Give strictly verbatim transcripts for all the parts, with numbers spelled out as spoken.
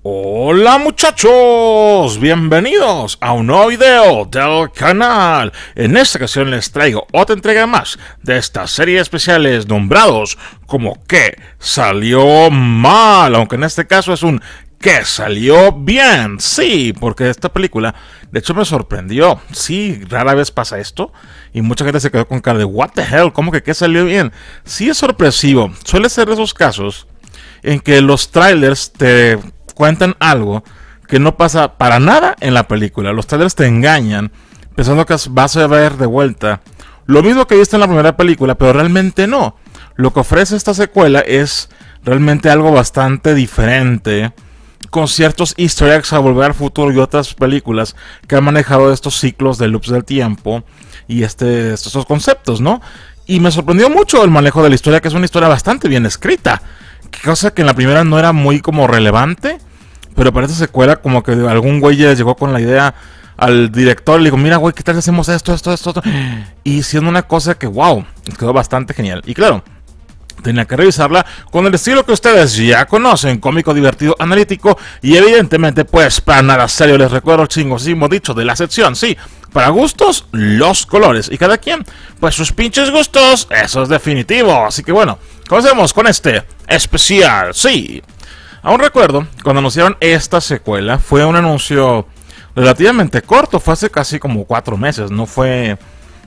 Hola muchachos, bienvenidos a un nuevo video del canal. En esta ocasión les traigo otra entrega más de estas series especiales nombrados como que salió mal, aunque en este caso es un que salió bien. Sí, porque esta película de hecho me sorprendió. Sí, rara vez pasa esto y mucha gente se quedó con cara de what the hell, ¿cómo que que salió bien? Sí, es sorpresivo. Suele ser de esos casos en que los trailers te cuentan algo que no pasa para nada en la película. Los trailers te engañan pensando que vas a ver de vuelta lo mismo que viste en la primera película, pero realmente no. Lo que ofrece esta secuela es realmente algo bastante diferente, con ciertos easter eggs a Volver al Futuro y otras películas que han manejado estos ciclos de loops del tiempo y este, estos conceptos, ¿no? Y me sorprendió mucho el manejo de la historia, que es una historia bastante bien escrita, cosa que en la primera no era muy como relevante, pero para esta secuela como que algún güey ya llegó con la idea al director y le digo, mira güey, ¿qué tal si hacemos esto, esto, esto, esto? Y siendo una cosa que wow, quedó bastante genial. Y claro, tenía que revisarla con el estilo que ustedes ya conocen, cómico, divertido, analítico y evidentemente pues para nada serio. Les recuerdo el chingosísimo dicho de la sección, sí, para gustos los colores y cada quien pues sus pinches gustos, eso es definitivo. Así que bueno, comencemos con este especial, sí. Aún recuerdo cuando anunciaron esta secuela, fue un anuncio relativamente corto, fue hace casi como cuatro meses, no fue,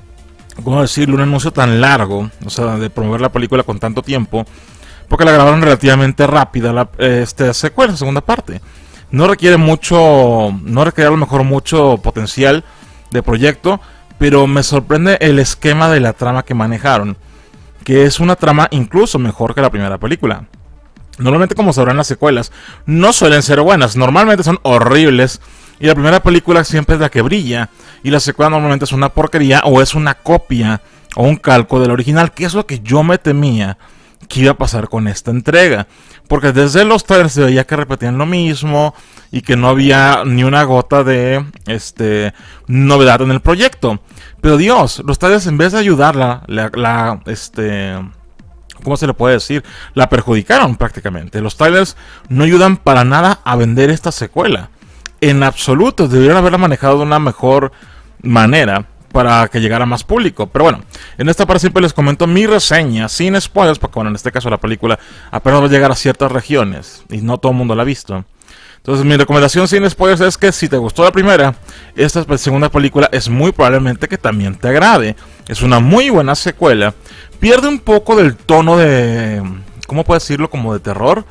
¿cómo decirlo?, un anuncio tan largo, o sea, de promover la película con tanto tiempo, porque la grabaron relativamente rápida, la este, secuela, segunda parte. No requiere mucho, no requiere a lo mejor mucho potencial de proyecto, pero me sorprende el esquema de la trama que manejaron, que es una trama incluso mejor que la primera película. Normalmente, como sabrán, las secuelas no suelen ser buenas, normalmente son horribles. Y la primera película siempre es la que brilla. Y la secuela normalmente es una porquería o es una copia o un calco del original. Que es lo que yo me temía que iba a pasar con esta entrega. Porque desde los trailers se veía que repetían lo mismo. Y que no había ni una gota de este, novedad en el proyecto. Pero Dios, los trailers en vez de ayudarla, la, la, este... ¿cómo se le puede decir? La perjudicaron prácticamente. Los trailers no ayudan para nada a vender esta secuela. En absoluto, debieron haberla manejado de una mejor manera para que llegara a más público. Pero bueno, en esta parte siempre les comento mi reseña sin spoilers, porque bueno, en este caso la película apenas va a llegar a ciertas regiones y no todo el mundo la ha visto. Entonces mi recomendación sin spoilers es que si te gustó la primera, esta segunda película es muy probablemente que también te agrade. Es una muy buena secuela. Pierde un poco del tono de, ¿cómo puedo decirlo? Como de terror.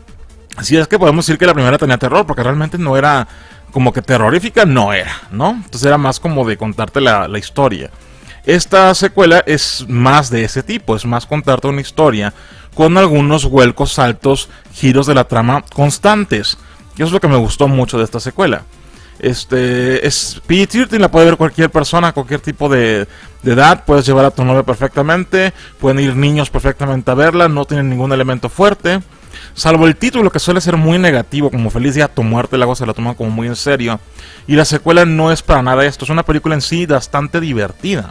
Si es que podemos decir que la primera tenía terror, porque realmente no era como que terrorífica, no era, ¿no? Entonces era más como de contarte la, la historia. Esta secuela es más de ese tipo, es más contarte una historia con algunos vuelcos, saltos, giros de la trama constantes. Y eso es lo que me gustó mucho de esta secuela. Este es P G trece, la puede ver cualquier persona, cualquier tipo de, de edad. Puedes llevar a tu novia perfectamente, pueden ir niños perfectamente a verla, no tiene ningún elemento fuerte, salvo el título, que suele ser muy negativo, como Feliz Día a tu Muerte. Luego se la toman como muy en serio. Y la secuela no es para nada esto, es una película en sí bastante divertida.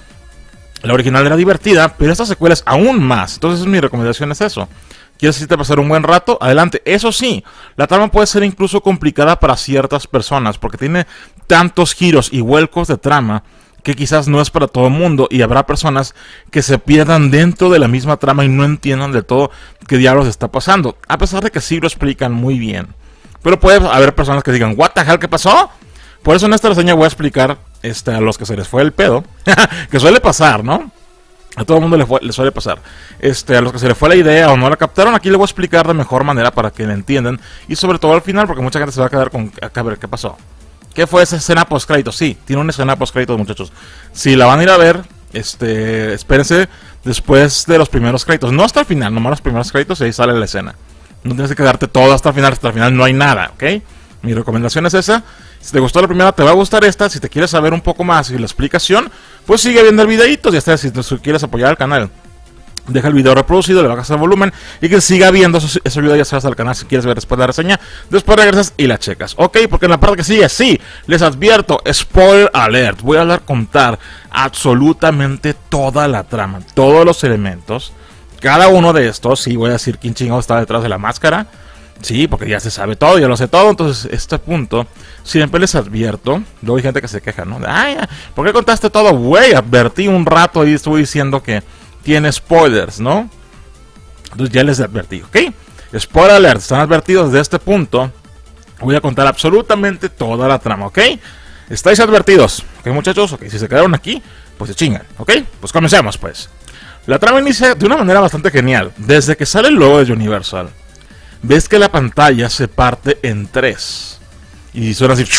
La original era divertida, pero esta secuela es aún más. Entonces mi recomendación es eso. ¿Quieres irte a pasar un buen rato? Adelante. Eso sí, la trama puede ser incluso complicada para ciertas personas, porque tiene tantos giros y vuelcos de trama que quizás no es para todo el mundo, y habrá personas que se pierdan dentro de la misma trama y no entiendan del todo qué diablos está pasando, a pesar de que sí lo explican muy bien. Pero puede haber personas que digan, what the hell, ¿qué pasó? Por eso en esta reseña voy a explicar este, a los que se les fue el pedo, que suele pasar, ¿no? A todo el mundo le, fue, le suele pasar. Este, a los que se les fue la idea o no la captaron, aquí les voy a explicar de mejor manera para que la entiendan. Y sobre todo al final, porque mucha gente se va a quedar con a ver qué pasó. ¿Qué fue esa escena post créditos? Sí, tiene una escena post créditos, muchachos. Si la van a ir a ver, este, espérense después de los primeros créditos. No hasta el final, nomás los primeros créditos y ahí sale la escena. No tienes que quedarte todo hasta el final, hasta el final no hay nada, ¿ok? Mi recomendación es esa. Si te gustó la primera, te va a gustar esta. Si te quieres saber un poco más y la explicación, pues sigue viendo el videito. Ya está, si te quieres apoyar al canal, deja el video reproducido, le bajas el volumen y que siga viendo. Eso, eso ayuda, ya sabes, al canal si quieres ver después la reseña. Después regresas y la checas, ok, porque en la parte que sigue, sí, les advierto, spoiler alert. Voy a hablar, contar absolutamente toda la trama, todos los elementos, cada uno de estos. Sí, voy a decir quién chingado está detrás de la máscara, Sí, porque ya se sabe todo, ya lo sé todo. Entonces, este punto siempre les advierto. Luego hay gente que se queja, ¿no? Ay, ¿por qué contaste todo? Güey, advertí un rato y estuve diciendo que tiene spoilers, ¿no? Entonces ya les advertí, ¿ok? Spoiler alert, están advertidos de este punto. Voy a contar absolutamente toda la trama, ¿ok? Estáis advertidos, ¿ok, muchachos? Ok, si se quedaron aquí, pues se chingan, ¿ok? Pues comencemos, pues. La trama inicia de una manera bastante genial. Desde que sale el logo de Universal, ves que la pantalla se parte en tres. Y suena así.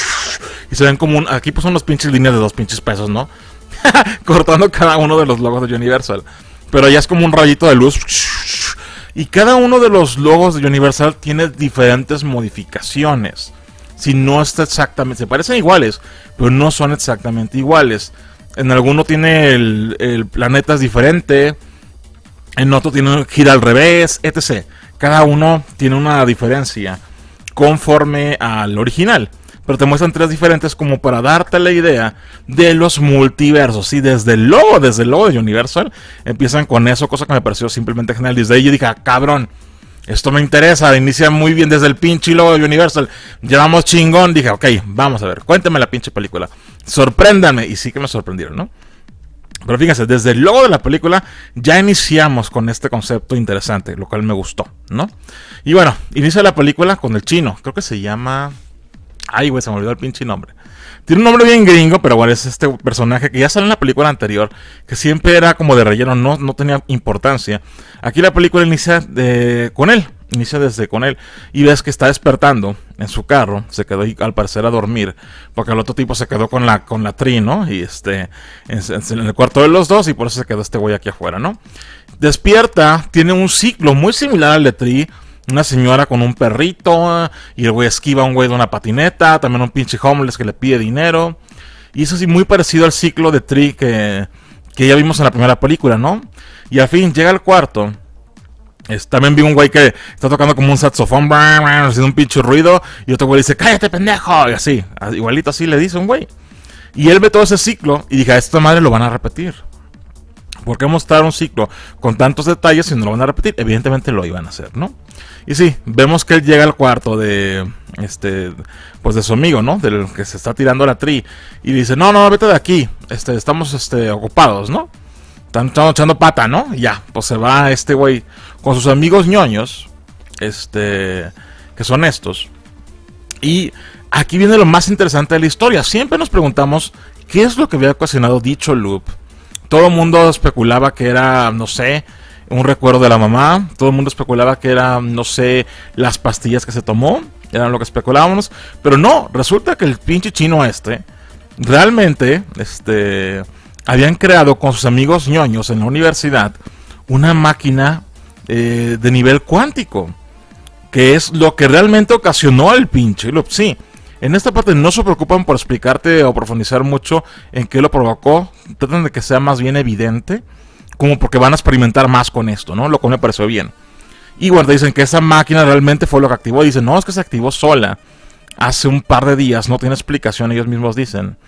Y se ven como un... Aquí pues son los pinches líneas de dos pinches pesos, ¿no? Cortando cada uno de los logos de Universal. Pero ya es como un rayito de luz. Y cada uno de los logos de Universal tiene diferentes modificaciones. Si no está exactamente... Se parecen iguales, pero no son exactamente iguales. En alguno tiene el, el planeta es diferente. En otro tiene gira al revés, etcétera. Cada uno tiene una diferencia conforme al original. Pero te muestran tres diferentes como para darte la idea de los multiversos. Y desde el logo, desde el logo de Universal, empiezan con eso, cosa que me pareció simplemente genial. Desde ahí yo dije, ah, cabrón, esto me interesa. Inicia muy bien desde el pinche logo de Universal. Llevamos chingón. Dije, ok, vamos a ver, cuéntame la pinche película. Sorpréndanme. Y sí que me sorprendieron, ¿no? Pero fíjense, desde el logo de la película ya iniciamos con este concepto interesante, lo cual me gustó, ¿no? Y bueno, inicia la película con el chino, creo que se llama... Ay, güey, se me olvidó el pinche nombre. Tiene un nombre bien gringo, pero bueno, es este personaje que ya sale en la película anterior, que siempre era como de relleno, no, no tenía importancia. Aquí la película inicia de, con él, inicia desde con él, y ves que está despertando en su carro, se quedó ahí, al parecer a dormir, porque el otro tipo se quedó con la, con la Tri, ¿no? Y este, en, en el cuarto de los dos, y por eso se quedó este güey aquí afuera, ¿no? Despierta, tiene un ciclo muy similar al de Tri. Una señora con un perrito, y el güey esquiva a un güey de una patineta, también un pinche homeless que le pide dinero. Y eso sí, muy parecido al ciclo de Tri que, que ya vimos en la primera película, ¿no? Y al fin llega al cuarto. Es, también vi un güey que está tocando como un saxofón, haciendo un pinche ruido, y otro güey dice, cállate pendejo, y así, igualito así le dice un güey. Y él ve todo ese ciclo, y dije, a esta madre lo van a repetir. ¿Por qué mostrar un ciclo con tantos detalles si no lo van a repetir? Evidentemente lo iban a hacer, ¿no? Y sí, vemos que él llega al cuarto de este pues de su amigo, ¿no? Del que se está tirando la Tri. Y dice, no, no, vete de aquí. Este, estamos este, ocupados, ¿no? Están echando pata, ¿no? Y ya, pues se va este güey con sus amigos ñoños. Este. Que son estos. Y aquí viene lo más interesante de la historia. Siempre nos preguntamos qué es lo que había ocasionado dicho loop. Todo el mundo especulaba que era, no sé, un recuerdo de la mamá. Todo el mundo especulaba que era, no sé, las pastillas que se tomó. Eran lo que especulábamos. Pero no, resulta que el pinche chino este, realmente, este, habían creado con sus amigos ñoños en la universidad una máquina eh, de nivel cuántico. Que es lo que realmente ocasionó el pinche loop. Sí. En esta parte no se preocupan por explicarte o profundizar mucho en qué lo provocó. Tratan de que sea más bien evidente, como porque van a experimentar más con esto, ¿no? Lo cual me pareció bien. Y bueno, dicen que esa máquina realmente fue lo que activó. Dicen, no, es que se activó sola hace un par de días, no tiene explicación, ellos mismos dicen.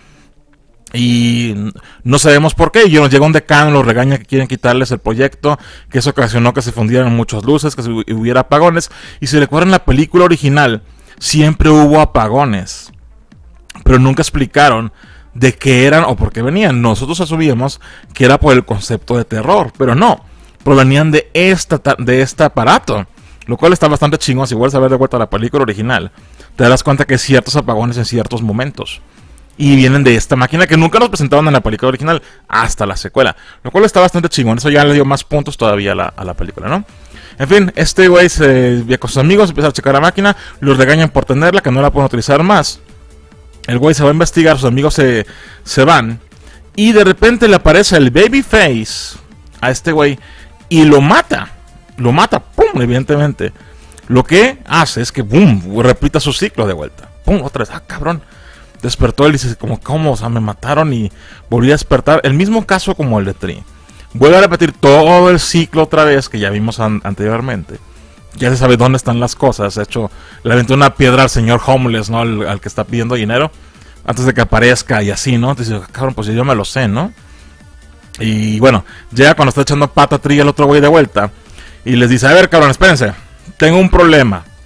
Y no sabemos por qué. Y nos llega un decano, los regaña que quieren quitarles el proyecto, que eso ocasionó que se fundieran muchas luces, que hubiera apagones. Y si recuerdan la película original, siempre hubo apagones, pero nunca explicaron de qué eran o por qué venían. Nosotros asumíamos que era por el concepto de terror, pero no, provenían de, esta, de este aparato, lo cual está bastante chingón. Si vuelves a ver de vuelta la película original, te darás cuenta que hay ciertos apagones en ciertos momentos, y vienen de esta máquina que nunca nos presentaban en la película original hasta la secuela, lo cual está bastante chingón. Eso ya le dio más puntos todavía a la, a la película, ¿no? En fin, este güey se ve con sus amigos, empieza a checar la máquina, los regañan por tenerla, que no la pueden utilizar más. El güey se va a investigar, sus amigos se, se van, y de repente le aparece el Babyface a este güey y lo mata. Lo mata, pum, evidentemente. Lo que hace es que, pum, repita su ciclo de vuelta. Pum, otra vez, ah, cabrón. Despertó él y dice, como, ¿cómo? O sea, me mataron y volví a despertar. El mismo caso como el de Tri. Vuelve a repetir todo el ciclo otra vez que ya vimos an anteriormente. Ya se sabe dónde están las cosas. De hecho, le aventó una piedra al señor homeless, ¿no? Al, al que está pidiendo dinero, antes de que aparezca y así, ¿no? Entonces, cabrón, pues yo me lo sé, ¿no? Y bueno, llega cuando está echando pata Tri al otro güey de vuelta y les dice, a ver, cabrón, espérense, tengo un problema.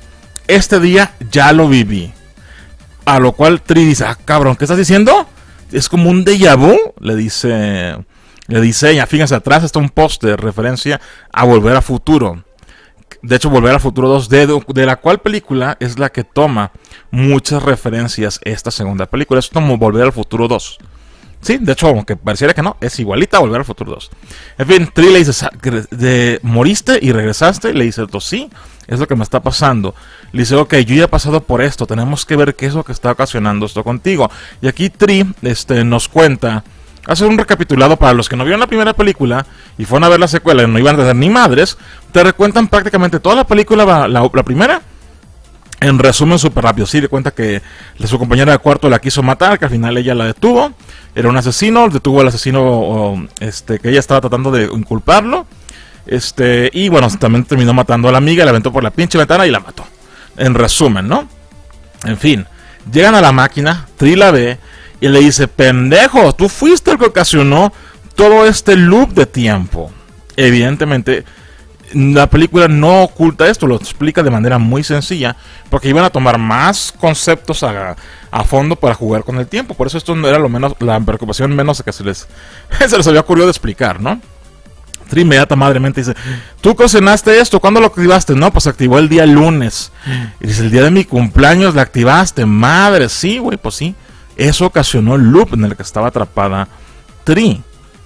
este día ya lo viví. A lo cual Tree dice, ah, cabrón, ¿qué estás diciendo? Es como un déjà vu, le dice, le dice ella. Fíjense, atrás está un post de referencia a Volver a Futuro. De hecho, Volver a Futuro dos, de, de la cual película es la que toma muchas referencias esta segunda película. Es como Volver al Futuro dos. Sí, de hecho, aunque pareciera que no, es igualita a Volver al Futuro dos. En fin, Tree le dice, de, ¿moriste y regresaste? Le dice, sí, es lo que me está pasando. Le dice, ok, yo ya he pasado por esto, tenemos que ver qué es lo que está ocasionando esto contigo. Y aquí Tree este, nos cuenta, hace un recapitulado para los que no vieron la primera película y fueron a ver la secuela y no iban a tener ni madres, te recuentan prácticamente toda la película, la, la, la primera. En resumen, súper rápido, sí, le cuenta que su compañera de cuarto la quiso matar, que al final ella la detuvo. Era un asesino, detuvo al asesino o, este, que ella estaba tratando de inculparlo. Este, y bueno, también terminó matando a la amiga, la aventó por la pinche ventana y la mató. En resumen, ¿no? En fin, llegan a la máquina, Tree la ve y le dice, pendejo, tú fuiste el que ocasionó todo este loop de tiempo. Evidentemente, la película no oculta esto, lo explica de manera muy sencilla, porque iban a tomar más conceptos a, a fondo para jugar con el tiempo. Por eso esto no era lo menos, la preocupación menos que se les, se les había ocurrido de explicar, ¿no? Tree inmediata madremente dice, ¿tú ocasionaste esto? ¿Cuándo lo activaste? No, pues se activó el día lunes. Y dice, el día de mi cumpleaños la activaste. Madre, sí, güey, pues sí. Eso ocasionó el loop en el que estaba atrapada Tree.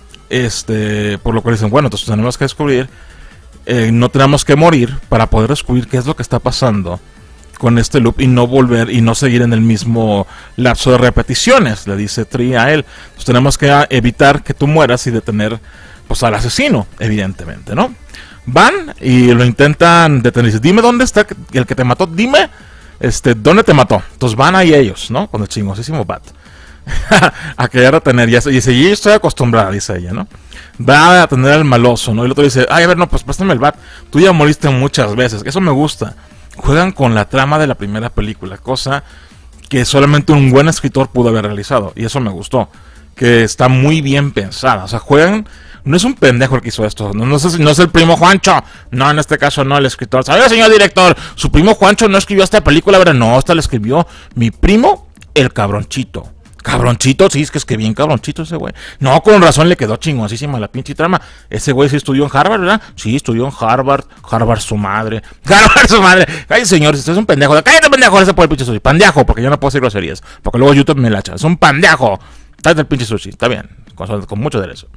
Este, por lo cual dicen, bueno, entonces tenemos que descubrir, eh, no tenemos que morir para poder descubrir qué es lo que está pasando con este loop y no volver y no seguir en el mismo lapso de repeticiones, le dice Tree a él. Entonces tenemos que evitar que tú mueras y detener pues al asesino, evidentemente, ¿no? Van y lo intentan detener. Dice, dime dónde está el que te mató, dime este, dónde te mató. Entonces van ahí ellos, ¿no? Con el chingosísimo bat. A querer retener. Y dice, y estoy acostumbrada, dice ella, ¿no? Va a tener al maloso, ¿no? Y el otro dice, ay, a ver, no, pues préstame el bat. Tú ya moriste muchas veces. Eso me gusta. Juegan con la trama de la primera película, cosa que solamente un buen escritor pudo haber realizado. Y eso me gustó. Que está muy bien pensada. O sea, juegan. No es un pendejo el que hizo esto. No, no, es, no es el primo Juancho. No, en este caso no, el escritor. ¿Sabe, señor director? Su primo Juancho no escribió esta película, ¿verdad? No, esta la escribió mi primo, el cabronchito. Cabronchito, sí, es que es que bien cabronchito ese güey. No, con razón le quedó chingoncísima la pinche trama. Ese güey sí estudió en Harvard, ¿verdad? Sí, estudió en Harvard. Harvard su madre. Harvard su madre. Ay, señor, si usted es un pendejo. Cállate, pendejo, ese por el pinche sushi. Pandejo, porque yo no puedo decir groserías. Porque luego YouTube me la echa. Es un pandejo. Cállate el pinche sushi. Está bien. Con, con mucho derecho.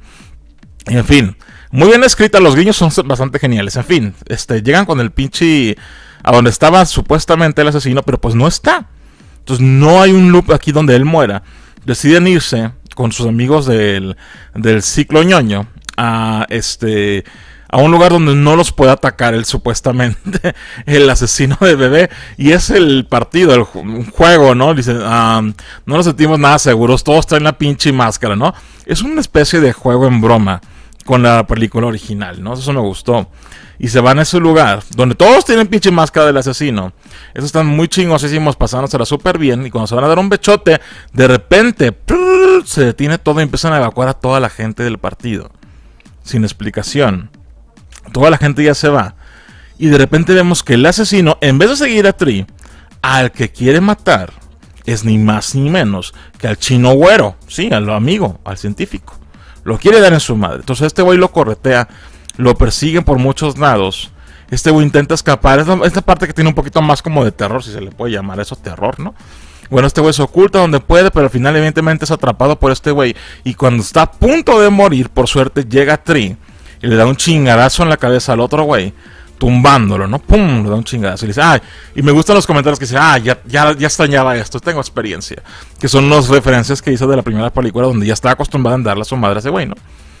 En fin, muy bien escrita, los guiños son bastante geniales. En fin, este, llegan con el pinche a donde estaba supuestamente el asesino, pero pues no está. Entonces no hay un loop aquí donde él muera. Deciden irse con sus amigos del, del ciclo ñoño a este a un lugar donde no los puede atacar él supuestamente el asesino de bebé, y es el partido, el un juego, ¿no? Dicen, um, no nos sentimos nada seguros, todos traen la pinche máscara, ¿no? Es una especie de juego en broma con la película original, ¿no? Eso me gustó. Y se van a ese lugar donde todos tienen pinche máscara del asesino. Esos están muy chingosísimos, pasándosela súper bien. Y cuando se van a dar un bechote, de repente ¡prrr! Se detiene todo y empiezan a evacuar a toda la gente del partido. Sin explicación. Toda la gente ya se va. Y de repente vemos que el asesino, en vez de seguir a Tree, al que quiere matar es ni más ni menos que al chino güero. Sí, al amigo, al científico. Lo quiere dar en su madre. Entonces este güey lo corretea, lo persiguen por muchos lados. Este güey intenta escapar. Es la, esta parte que tiene un poquito más como de terror, si se le puede llamar eso terror, ¿no? Bueno, este güey se oculta donde puede, pero al final evidentemente es atrapado por este güey. Y cuando está a punto de morir, por suerte llega Tree y le da un chingadazo en la cabeza al otro güey, tumbándolo, ¿no? ¡Pum! Le da un chingadazo y le dice, ¡ay! Y me gustan los comentarios que dicen, ¡ah! Ya, ya, ya extrañaba esto, tengo experiencia. Que son las referencias que hizo de la primera película, donde ya estaba acostumbrada a darle a su madre a ese güey, ¿no?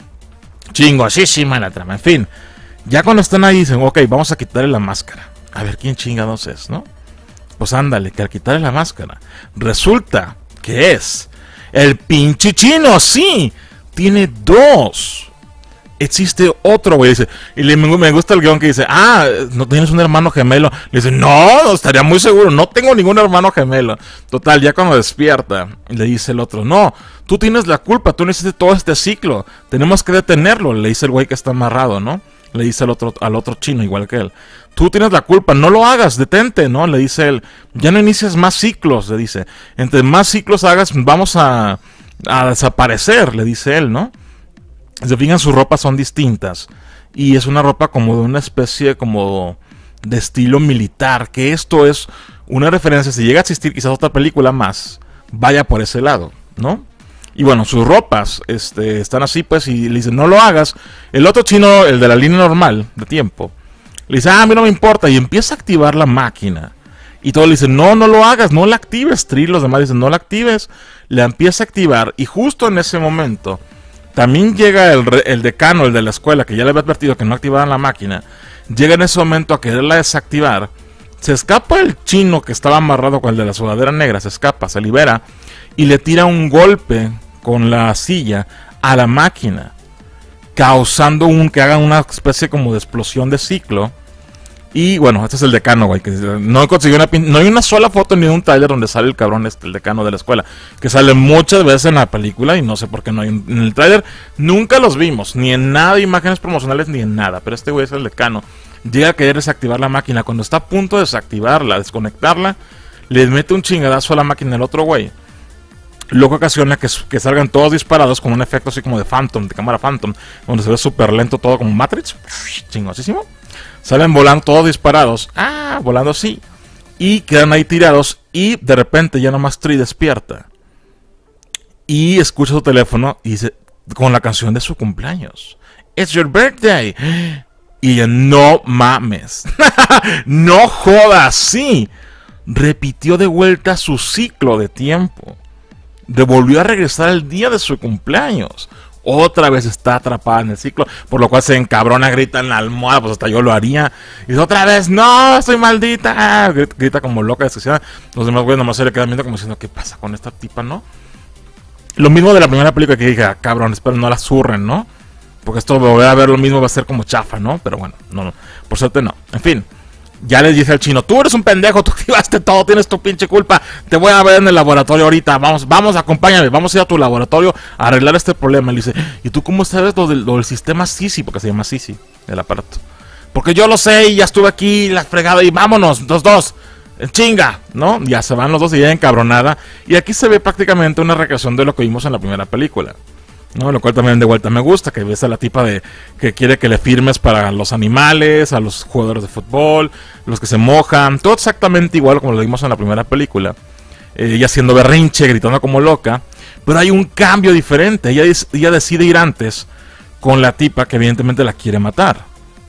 Chingosísima la trama, en fin. Ya cuando están ahí dicen, ok, vamos a quitarle la máscara. A ver quién chingados es, ¿no? Pues ándale, que al quitarle la máscara, resulta que es el pinche chino, sí. Tiene dos. Existe otro, güey, dice, y le, me gusta el guión que dice, ah, ¿no tienes un hermano gemelo? Le dice, no, estaría muy seguro, no tengo ningún hermano gemelo. Total, ya cuando despierta, le dice el otro, no, tú tienes la culpa, tú no hiciste todo este ciclo, tenemos que detenerlo, le dice el güey que está amarrado, ¿no? le dice al otro, al otro chino, igual que él. Tú tienes la culpa, no lo hagas, detente, ¿no? Le dice él. Ya no inicies más ciclos, le dice. Entre más ciclos hagas, vamos a, a desaparecer, le dice él, ¿no? Se fijan, sus ropas son distintas. Y es una ropa como de una especie como de estilo militar. Que esto es una referencia, si llega a existir quizás otra película más, vaya por ese lado, ¿no? Y bueno, sus ropas este, están así, pues, y le dicen, no lo hagas. El otro chino, el de la línea normal de tiempo, le dice, ah, a mí no me importa. Y empieza a activar la máquina. Y todos le dicen, no, no lo hagas, no la actives. Trill, los demás dicen, no la actives. La empieza a activar. Y justo en ese momento, también llega el, el decano, el de la escuela, que ya le había advertido que no activaran la máquina. Llega en ese momento a quererla desactivar. Se escapa el chino que estaba amarrado con el de la sudadera negra. Se escapa, se libera. Y le tira un golpe con la silla a la máquina, causando un que haga una especie como de explosión de ciclo. Y bueno, este es el decano, güey, que no consiguió una pin- no hay una sola foto ni un trailer donde sale el cabrón este, el decano de la escuela, que sale muchas veces en la película y no sé por qué no hay un, en el trailer nunca los vimos, ni en nada, imágenes promocionales ni en nada, pero este güey es el decano. Llega a querer desactivar la máquina, cuando está a punto de desactivarla, desconectarla, le mete un chingadazo a la máquina el otro güey. Lo que ocasiona que, que salgan todos disparados con un efecto así como de Phantom, de cámara Phantom, donde se ve súper lento todo como Matrix, chingosísimo. Salen volando todos disparados, ah, volando así, y quedan ahí tirados, y de repente ya nomás Tree despierta. Y escucha su teléfono y dice, con la canción de su cumpleaños, It's your birthday. Y ella, no mames, no jodas, sí. Repitió de vuelta su ciclo de tiempo. Devolvió a regresar el día de su cumpleaños. Otra vez está atrapada en el ciclo, por lo cual se encabrona, grita en la almohada, pues hasta yo lo haría. Y dice otra vez, no, estoy maldita. Ah, grita, grita como loca, desquiciada. Los demás güeyes nomás se le quedan viendo como diciendo, ¿qué pasa con esta tipa, no? Lo mismo de la primera película que dije, ah, cabrón, espero no la zurren, ¿no? Porque esto volver a ver lo mismo va a ser como chafa, ¿no? Pero bueno, no, no, por suerte no. En fin. Ya les dice al chino, tú eres un pendejo, tú activaste todo, tienes tu pinche culpa, te voy a ver en el laboratorio ahorita, vamos, vamos, acompáñame, vamos a ir a tu laboratorio a arreglar este problema. Le dice, ¿y tú cómo sabes lo del, lo del sistema Sisi? Porque se llama Sisi, el aparato. Porque yo lo sé y ya estuve aquí, la fregada, y vámonos, los dos, chinga, ¿no? Ya se van los dos y ya encabronada. Y aquí se ve prácticamente una recreación de lo que vimos en la primera película, ¿no? Lo cual también de vuelta me gusta, que ves a la tipa de que quiere que le firmes para los animales, a los jugadores de fútbol, los que se mojan, todo exactamente igual como lo vimos en la primera película. Eh, ella haciendo berrinche, gritando como loca, pero hay un cambio diferente. Ella, ella decide ir antes con la tipa que evidentemente la quiere matar.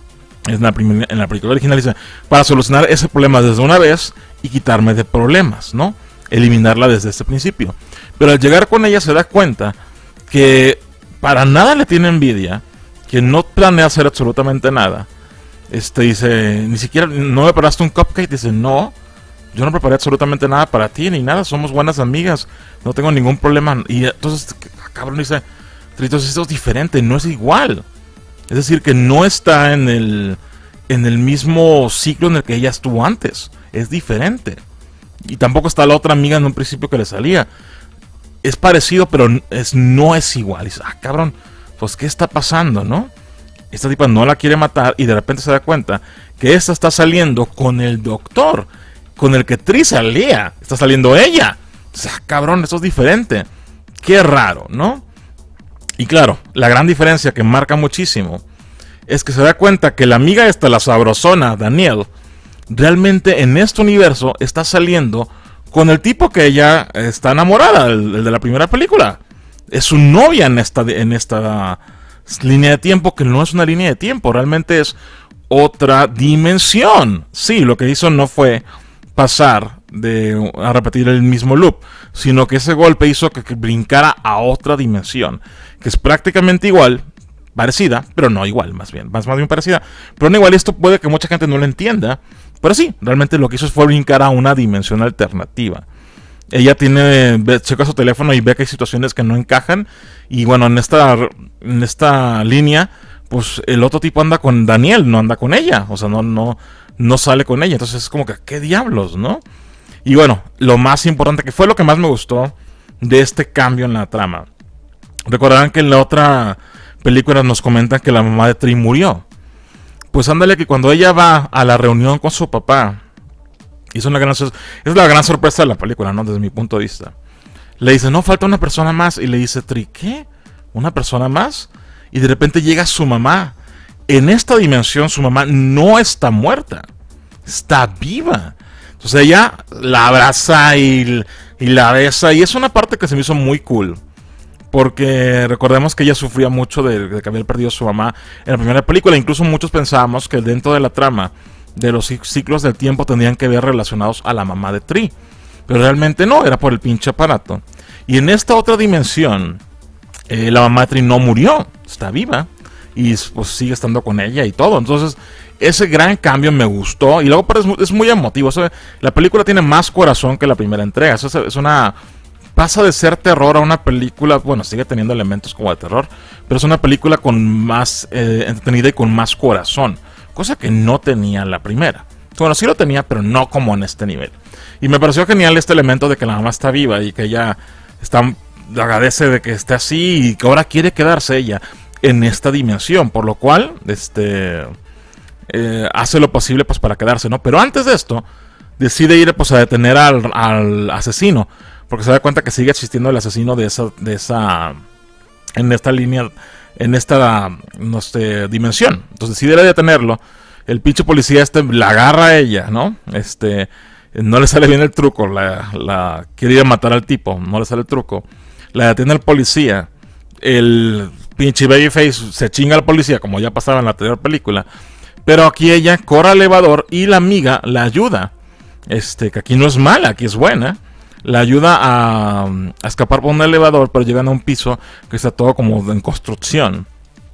En la, primer, en la película original dice, para solucionar ese problema desde una vez y quitarme de problemas, ¿no? Eliminarla desde este principio. Pero al llegar con ella se da cuenta que para nada le tiene envidia, que no planea hacer absolutamente nada. Este dice, ni siquiera, ¿no me preparaste un cupcake? Dice, no, yo no preparé absolutamente nada para ti, ni nada, somos buenas amigas, no tengo ningún problema. Y entonces, cabrón, dice, entonces esto es diferente, no es igual. Es decir, que no está en el, en el mismo ciclo en el que ella estuvo antes, es diferente. Y tampoco está la otra amiga en un principio que le salía. Es parecido, pero es, no es igual. Dice, ah, cabrón, pues ¿qué está pasando, no? Esta tipa no la quiere matar y de repente se da cuenta que esta está saliendo con el doctor, con el que Tree salía. Está saliendo ella. Dice, ah, cabrón, esto es diferente. Qué raro, ¿no? Y claro, la gran diferencia que marca muchísimo es que se da cuenta que la amiga esta, la sabrosona, Danielle, realmente en este universo está saliendo con el tipo que ella está enamorada, el, el de la primera película. Es su novia en esta, en esta línea de tiempo, que no es una línea de tiempo, realmente es otra dimensión. Sí, lo que hizo no fue pasar de, a repetir el mismo loop, sino que ese golpe hizo que, que brincara a otra dimensión, que es prácticamente igual, parecida, pero no igual, más bien, más, más bien parecida. Pero no igual, esto puede que mucha gente no lo entienda. Pero sí, realmente lo que hizo fue brincar a una dimensión alternativa. Ella tiene, ve, checa su teléfono y ve que hay situaciones que no encajan. Y bueno, en esta, en esta línea, pues el otro tipo anda con Daniel, no anda con ella. O sea, no, no, no sale con ella. Entonces es como que, ¿qué diablos, no? Y bueno, lo más importante, que fue lo que más me gustó de este cambio en la trama. Recordarán que en la otra película nos comentan que la mamá de Tree murió. Pues ándale que cuando ella va a la reunión con su papá, hizo una gran, es la gran sorpresa de la película, ¿no? Desde mi punto de vista. Le dice, no, falta una persona más. Y le dice Tree, ¿qué? ¿Una persona más? Y de repente llega su mamá. En esta dimensión su mamá no está muerta, está viva. Entonces ella la abraza y, y la besa. Y es una parte que se me hizo muy cool. Porque recordemos que ella sufría mucho de, de que había perdido a su mamá en la primera película. Incluso muchos pensábamos que dentro de la trama de los ciclos del tiempo tendrían que ver relacionados a la mamá de Tree. Pero realmente no, era por el pinche aparato. Y en esta otra dimensión, eh, la mamá de Tree no murió, está viva. Y pues sigue estando con ella y todo. Entonces ese gran cambio me gustó. Y luego pero es, es muy emotivo. O sea, la película tiene más corazón que la primera entrega. Eso es, es una... Pasa de ser terror a una película... Bueno, sigue teniendo elementos como de terror. Pero es una película con más eh, entretenida y con más corazón. Cosa que no tenía la primera. Bueno, sí lo tenía, pero no como en este nivel. Y me pareció genial este elemento de que la mamá está viva. Y que ella está, agradece de que esté así. Y que ahora quiere quedarse ella en esta dimensión, por lo cual este eh, hace lo posible pues para quedarse, ¿no? Pero antes de esto decide ir pues a detener al, al asesino, porque se da cuenta que sigue existiendo el asesino de esa de esa en esta línea, en esta no sé, dimensión. Entonces decide ir a detenerlo. El pinche policía este la agarra a ella, ¿no? Este no le sale bien el truco, la, la quiere ir a matar al tipo, no le sale el truco. La detiene el policía. El pinche Babyface se chinga al policía, como ya pasaba en la anterior película. Pero aquí ella corre al elevador y la amiga la ayuda. Este, que aquí no es mala, aquí es buena. La ayuda a, a escapar por un elevador, pero llegan a un piso que está todo como en construcción.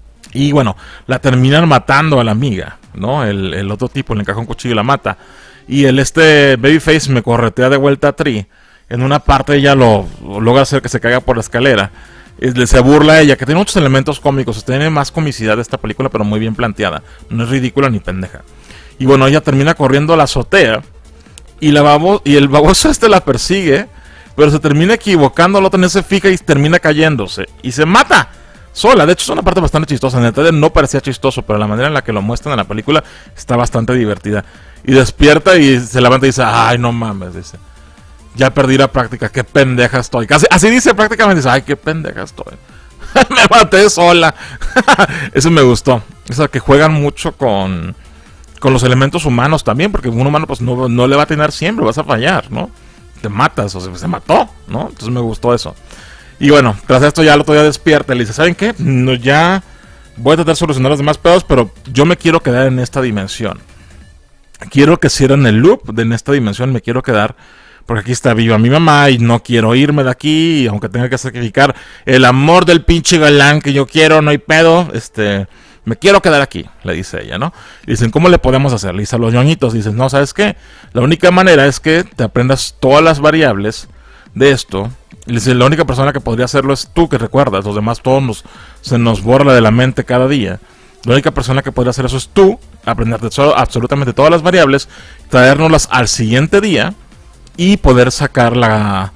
Y bueno, la terminan matando a la amiga, ¿no? El, el otro tipo le encaja un cuchillo y la mata. Y el este Babyface me corretea de vuelta a Tree. En una parte ella lo, lo logra hacer que se caiga por la escalera. Se burla a ella, que tiene muchos elementos cómicos. Tiene más comicidad de esta película, pero muy bien planteada. No es ridícula ni pendeja. Y bueno, ella termina corriendo a la azotea. Y, la babo, y el baboso este la persigue. Pero se termina equivocando. El otro no se fija y termina cayéndose. Y se mata sola. De hecho es una parte bastante chistosa. En el trailer no parecía chistoso, pero la manera en la que lo muestran en la película está bastante divertida. Y despierta y se levanta y dice, ay no mames, dice, ya perdí la práctica, qué pendeja estoy. Casi, así dice prácticamente, dice, ay, qué pendeja estoy. Me maté sola. Eso me gustó. O sea, que juegan mucho con, con los elementos humanos también, porque un humano pues no, no le va a tener siempre, vas a fallar, ¿no? Te matas, o sea, se mató, ¿no? Entonces me gustó eso. Y bueno, tras esto ya el otro día despierta y le dice, ¿saben qué? No, ya voy a tratar de solucionar los demás pedos, pero yo me quiero quedar en esta dimensión. Quiero que cierren el loop de en esta dimensión, me quiero quedar... Porque aquí está viva mi mamá y no quiero irme de aquí, aunque tenga que sacrificar el amor del pinche galán que yo quiero, no hay pedo, este, me quiero quedar aquí, le dice ella, ¿no? Y dicen, ¿cómo le podemos hacer? Le dice a los ñoñitos, dicen, no, ¿sabes qué? La única manera es que te aprendas todas las variables de esto. Y le dice, la única persona que podría hacerlo es tú, que recuerdas, los demás todos nos, se nos borra de la mente cada día. La única persona que podría hacer eso es tú, aprenderte absolutamente todas las variables, traérnoslas al siguiente día, y poder sacar la,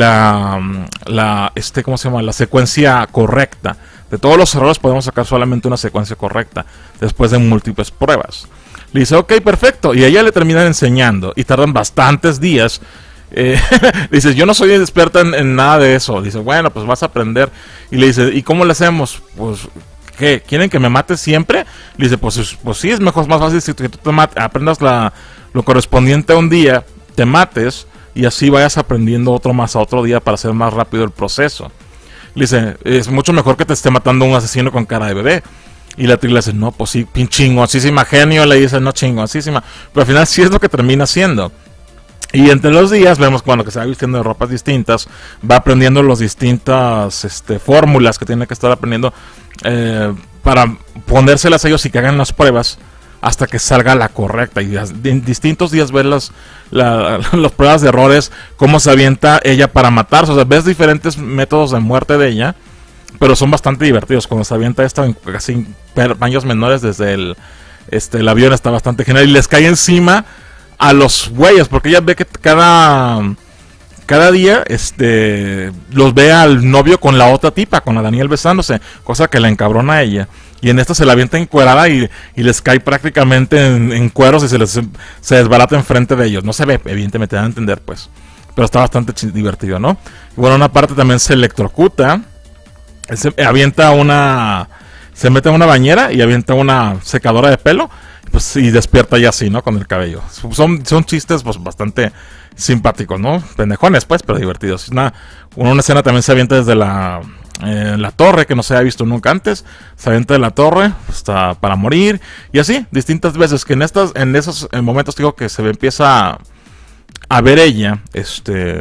la, la, este, ¿cómo se llama? La secuencia correcta. De todos los errores podemos sacar solamente una secuencia correcta, después de múltiples pruebas. Le dice, ok, perfecto. Y a ella le terminan enseñando, y tardan bastantes días. Eh, dice, yo no soy experta en, en nada de eso. Dice, bueno, pues vas a aprender. Y le dice, ¿y cómo le hacemos? Pues, ¿qué? ¿Quieren que me mate siempre? Le dice, pues, pues sí, es mejor, es más fácil si tú te mate, aprendas la, lo correspondiente a un día, te mates y así vayas aprendiendo otro más a otro día para hacer más rápido el proceso. Le dice, es mucho mejor que te esté matando un asesino con cara de bebé. Y la Tree le dice, no, pues sí, pin chingoncísima genio. Le dice, no, chingoncísima. Pero al final sí es lo que termina haciendo. Y entre los días vemos bueno, que se va vistiendo de ropas distintas, va aprendiendo las distintas este, fórmulas que tiene que estar aprendiendo eh, para ponérselas a ellos y que hagan las pruebas hasta que salga la correcta. Y en distintos días ves las, la, las pruebas de errores, cómo se avienta ella para matarse. O sea, ves diferentes métodos de muerte de ella, pero son bastante divertidos. Cuando se avienta esta en casi baños menores desde el, este, el avión, está bastante genial. Y les cae encima a los güeyes, porque ella ve que cada... Cada día este, los ve al novio con la otra tipa, con la Daniel besándose, cosa que la encabrona a ella. Y en esta se la avienta encuerada y, y les cae prácticamente en, en cueros y se les se desbarata enfrente de ellos. No se ve, evidentemente, dan a entender, pues. Pero está bastante divertido, ¿no? Y bueno, una parte también se electrocuta. Se avienta una... Se mete en una bañera y avienta una secadora de pelo. Pues, y despierta ya así, ¿no? Con el cabello. Son, son chistes pues bastante simpáticos, ¿no? Pendejones, pues, pero divertidos. Una, una escena también se avienta desde la... Eh, la torre, que no se había visto nunca antes. Se avienta de la torre hasta para morir. Y así, distintas veces. Que en estas, en esos momentos digo que se empieza a, a ver ella. Este.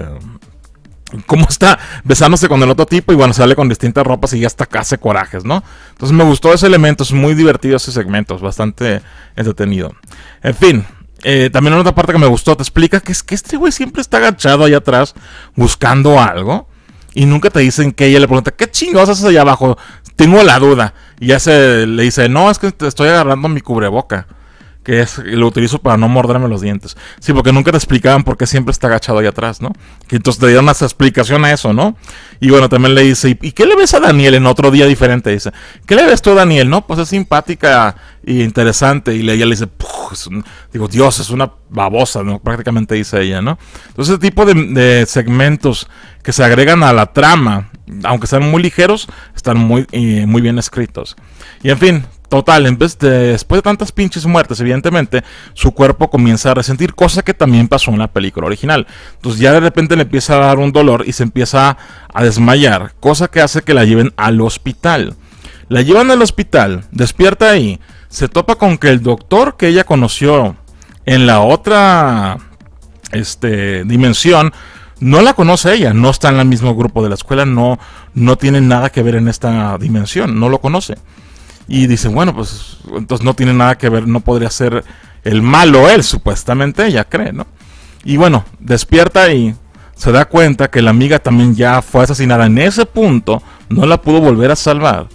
Cómo está besándose con el otro tipo. Y bueno, sale con distintas ropas y ya hasta hace corajes, ¿no? Entonces me gustó ese elemento. Es muy divertido ese segmento. Es bastante entretenido. En fin. Eh, también en otra parte que me gustó. Te explica que es que este güey siempre está agachado allá atrás. Buscando algo. Y nunca te dicen que ella le pregunta, ¿qué chingados haces allá abajo? Tengo la duda. Y ya se le dice, no, es que te estoy agarrando mi cubreboca. Que es, lo utilizo para no morderme los dientes. Sí, porque nunca te explicaban por qué siempre está agachado ahí atrás, ¿no? Que entonces te dieron una explicación a eso, ¿no? Y bueno, también le dice, ¿y qué le ves a Daniel en otro día diferente? Dice, ¿qué le ves tú a Daniel? No, pues es simpática e interesante. Y ella le dice, es un, digo, Dios, es una babosa, ¿no? Prácticamente dice ella, ¿no? Entonces ese tipo de, de segmentos que se agregan a la trama, aunque sean muy ligeros, están muy, eh, muy bien escritos. Y en fin, total, en vez de, después de tantas pinches muertes, evidentemente, su cuerpo comienza a resentir, cosa que también pasó en la película original. Entonces ya de repente le empieza a dar un dolor y se empieza a desmayar, cosa que hace que la lleven al hospital. La llevan al hospital, despierta ahí, se topa con que el doctor que ella conoció en la otra este, dimensión, no la conoce ella, no está en el mismo grupo de la escuela, no, no tiene nada que ver en esta dimensión, no lo conoce. Y dice, bueno, pues entonces no tiene nada que ver, no podría ser el malo él, supuestamente ella cree, ¿no? Y bueno, despierta y se da cuenta que la amiga también ya fue asesinada en ese punto, no la pudo volver a salvar.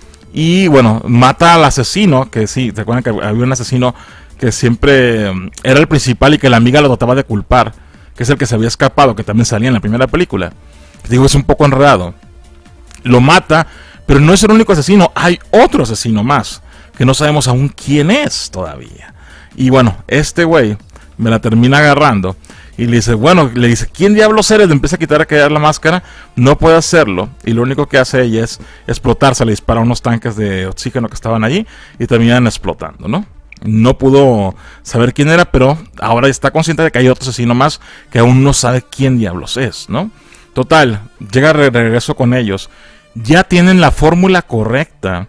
Y bueno, mata al asesino, que sí, ¿te acuerdan que había un asesino que siempre era el principal y que la amiga lo trataba de culpar? Que es el que se había escapado, que también salía en la primera película. Digo, es un poco enredado. Lo mata, pero no es el único asesino. Hay otro asesino más, que no sabemos aún quién es todavía. Y bueno, este güey me la termina agarrando. Y le dice, bueno, le dice, ¿quién diablos eres? Le empieza a quitar a caer la máscara. No puede hacerlo. Y lo único que hace ella es explotarse. Le dispara unos tanques de oxígeno que estaban allí y terminan explotando, ¿no? No pudo saber quién era, pero ahora está consciente de que hay otro asesino más que aún no sabe quién diablos es, ¿no? Total, llega de regreso con ellos. Ya tienen la fórmula correcta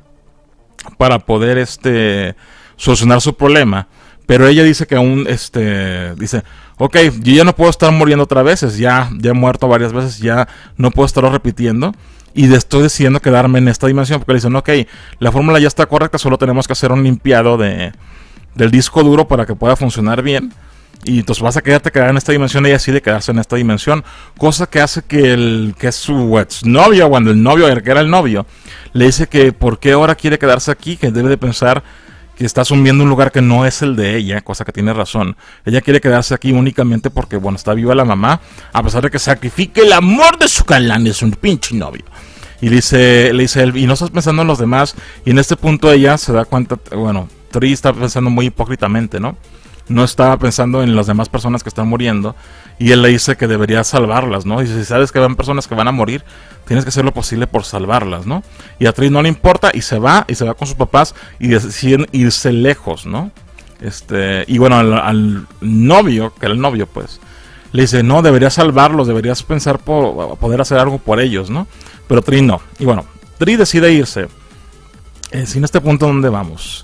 para poder este, solucionar su problema. Pero ella dice que aún, este, dice, ok, yo ya no puedo estar muriendo otra vez, ya, ya he muerto varias veces, ya no puedo estarlo repitiendo. Y estoy decidiendo quedarme en esta dimensión, porque le dicen, ok, la fórmula ya está correcta, solo tenemos que hacer un limpiado de, del disco duro para que pueda funcionar bien. Y entonces vas a quedarte quedar en esta dimensión, y ella decide quedarse en esta dimensión. Cosa que hace que el que es su exnovio, cuando el novio, el que era el novio, le dice que por qué ahora quiere quedarse aquí, que debe de pensar que está asumiendo un lugar que no es el de ella, cosa que tiene razón. Ella quiere quedarse aquí únicamente porque, bueno, está viva la mamá, a pesar de que sacrifique el amor de su galán, es un pinche novio. Y le dice, le dice él, y no estás pensando en los demás. Y en este punto ella se da cuenta, bueno, Tree está pensando muy hipócritamente, ¿no? No estaba pensando en las demás personas que están muriendo. Y él le dice que debería salvarlas, ¿no? Y si sabes que van personas que van a morir, tienes que hacer lo posible por salvarlas, ¿no? Y a Tree no le importa y se va, y se va con sus papás y deciden irse lejos, ¿no? Este, y bueno, al, al novio, que era el novio, pues, le dice, no, deberías salvarlos, deberías pensar por poder hacer algo por ellos, ¿no? Pero Tree no. Y bueno, Tree decide irse. Eh, sin este punto, ¿dónde vamos?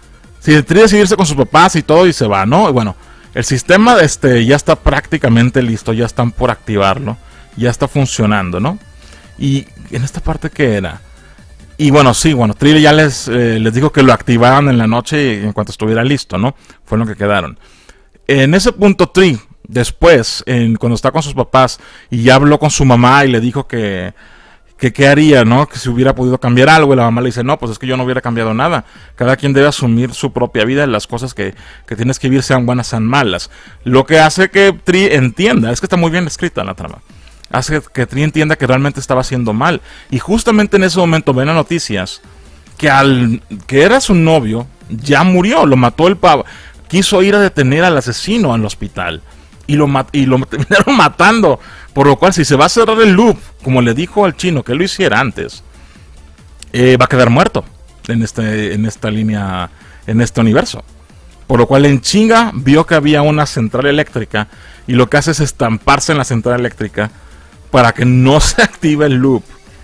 Sí, Tree decide irse con sus papás y todo y se va, ¿no? Y bueno, el sistema este, ya está prácticamente listo, ya están por activarlo, ya está funcionando, ¿no? Y en esta parte, ¿qué era? Y bueno, sí, bueno, Tree ya les, eh, les dijo que lo activaran en la noche en cuanto estuviera listo, ¿no? Fue lo que quedaron. En ese punto, Tree, después, en, cuando está con sus papás y ya habló con su mamá y le dijo que... que qué haría, ¿no? Que si hubiera podido cambiar algo. Y la mamá le dice, no, pues es que yo no hubiera cambiado nada. Cada quien debe asumir su propia vida. Las cosas que, que tienes que vivir, sean buenas, sean malas. Lo que hace que Tree entienda, es que está muy bien escrita la trama, hace que Tree entienda que realmente estaba haciendo mal. Y justamente en ese momento ven las noticias que al que era su novio ya murió, lo mató el pavo. Quiso ir a detener al asesino al hospital y lo, mat y lo terminaron matando. Por lo cual, si se va a cerrar el loop, como le dijo al chino que lo hiciera antes, eh, va a quedar muerto en, este, en esta línea, en este universo. Por lo cual, en chinga vio que había una central eléctrica y lo que hace es estamparse en la central eléctrica para que no se active el loop.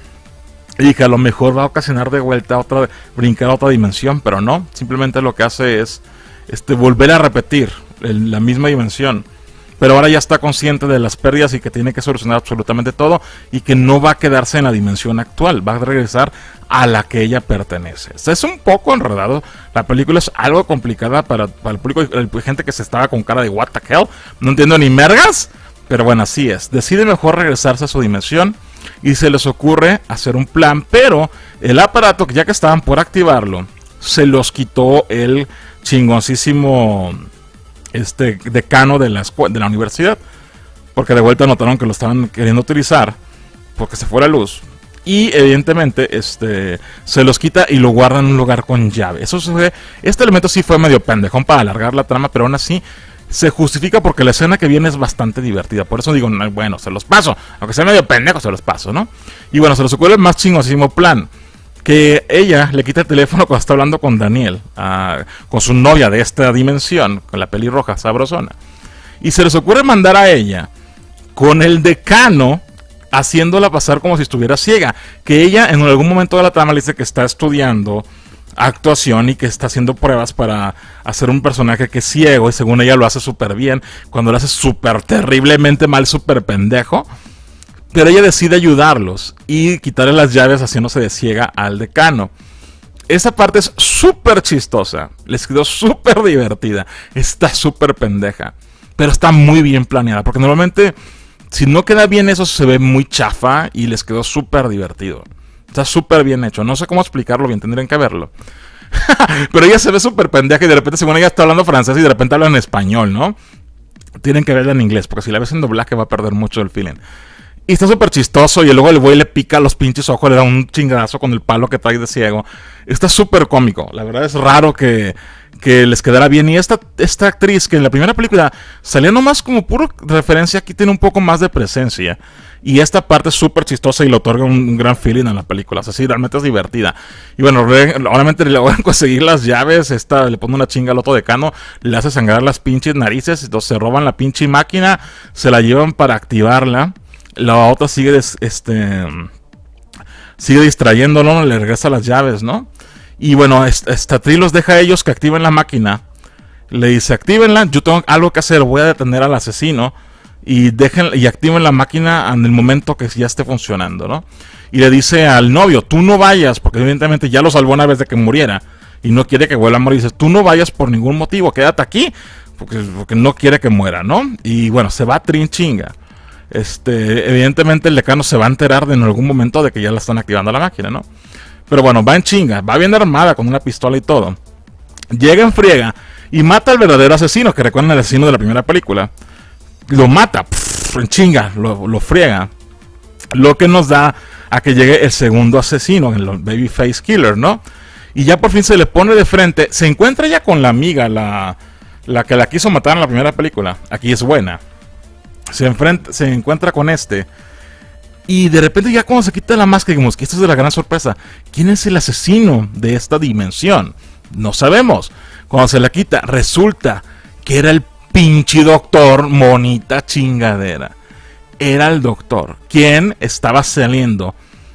Y que a lo mejor va a ocasionar de vuelta a otra, brincar a otra dimensión, pero no, simplemente lo que hace es este, volver a repetir el, la misma dimensión. Pero ahora ya está consciente de las pérdidas y que tiene que solucionar absolutamente todo y que no va a quedarse en la dimensión actual, va a regresar a la que ella pertenece. O sea, es un poco enredado, la película es algo complicada para, para el público, la gente que se estaba con cara de what the hell, no entiendo ni mergas, pero bueno, así es. Decide mejor regresarse a su dimensión y se les ocurre hacer un plan, pero el aparato, ya que estaban por activarlo, se los quitó el chingoncísimo este decano de la, de la universidad, porque de vuelta notaron que lo estaban queriendo utilizar porque se fue la luz y evidentemente este se los quita y lo guarda en un lugar con llave. Eso se, este elemento sí fue medio pendejón para alargar la trama, pero aún así se justifica porque la escena que viene es bastante divertida. Por eso digo, bueno, se los paso. Aunque sea medio pendejo, se los paso, ¿no? Y bueno, se les ocurre el más chingosísimo plan. Que ella le quita el teléfono cuando está hablando con Daniel. Uh, con su novia de esta dimensión. Con la pelirroja sabrosona. Y se les ocurre mandar a ella con el decano haciéndola pasar como si estuviera ciega. Que ella en algún momento de la trama le dice que está estudiando actuación y que está haciendo pruebas para hacer un personaje que es ciego y según ella lo hace súper bien, cuando lo hace súper terriblemente mal, súper pendejo, pero ella decide ayudarlos y quitarle las llaves haciéndose de ciega al decano. Esa parte es súper chistosa, les quedó súper divertida, está súper pendeja, pero está muy bien planeada, porque normalmente si no queda bien eso se ve muy chafa y les quedó súper divertido. Está súper bien hecho. No sé cómo explicarlo bien, tendrían que verlo. Pero ella se ve súper pendeja y de repente, según ella está hablando francés y de repente habla en español, ¿no? Tienen que verla en inglés, porque si la ves en doblaje va a perder mucho el feeling. Y está súper chistoso y luego el güey le pica los pinches ojos, le da un chingadazo con el palo que trae de ciego. Está súper cómico. La verdad es raro que, que les quedara bien. Y esta, esta actriz que en la primera película salía nomás como puro referencia, aquí tiene un poco más de presencia. Y esta parte es súper chistosa y le otorga un, un gran feeling a la película. O sea, sí, realmente es divertida. Y bueno, re, obviamente le van a conseguir las llaves. Esta le pone una chinga al otro decano. Le hace sangrar las pinches narices. Entonces se roban la pinche máquina. Se la llevan para activarla. La otra sigue des, este sigue distrayéndolo. Le regresa las llaves, ¿no? Y bueno, esta Tri los deja a ellos que activen la máquina. Le dice, actívenla. Yo tengo algo que hacer. Voy a detener al asesino. Y dejen y activen la máquina en el momento que ya esté funcionando, ¿no? Y le dice al novio, tú no vayas, porque evidentemente ya lo salvó una vez de que muriera y no quiere que vuelva a morir. Dice, tú no vayas por ningún motivo, quédate aquí porque, porque no quiere que muera, ¿no? Y bueno, se va a trinchinga. Este, evidentemente el decano se va a enterar de en algún momento de que ya la están activando la máquina, ¿no? Pero bueno, va en chinga, va bien armada con una pistola y todo. Llega en friega y mata al verdadero asesino, que recuerdan el asesino de la primera película. Lo mata, pff, en chinga, lo, lo friega. Lo que nos da a que llegue el segundo asesino, el Babyface Killer, ¿no? Y ya por fin se le pone de frente. Se encuentra ya con la amiga, la, la que la quiso matar en la primera película. Aquí es buena. Se, enfrenta, se encuentra con este. Y de repente ya cuando se quita la máscara, digamos que esta es la gran sorpresa. ¿Quién es el asesino de esta dimensión? No sabemos. Cuando se la quita, resulta que era el pinche doctor monita chingadera. Era el doctor. Quien estaba saliendo.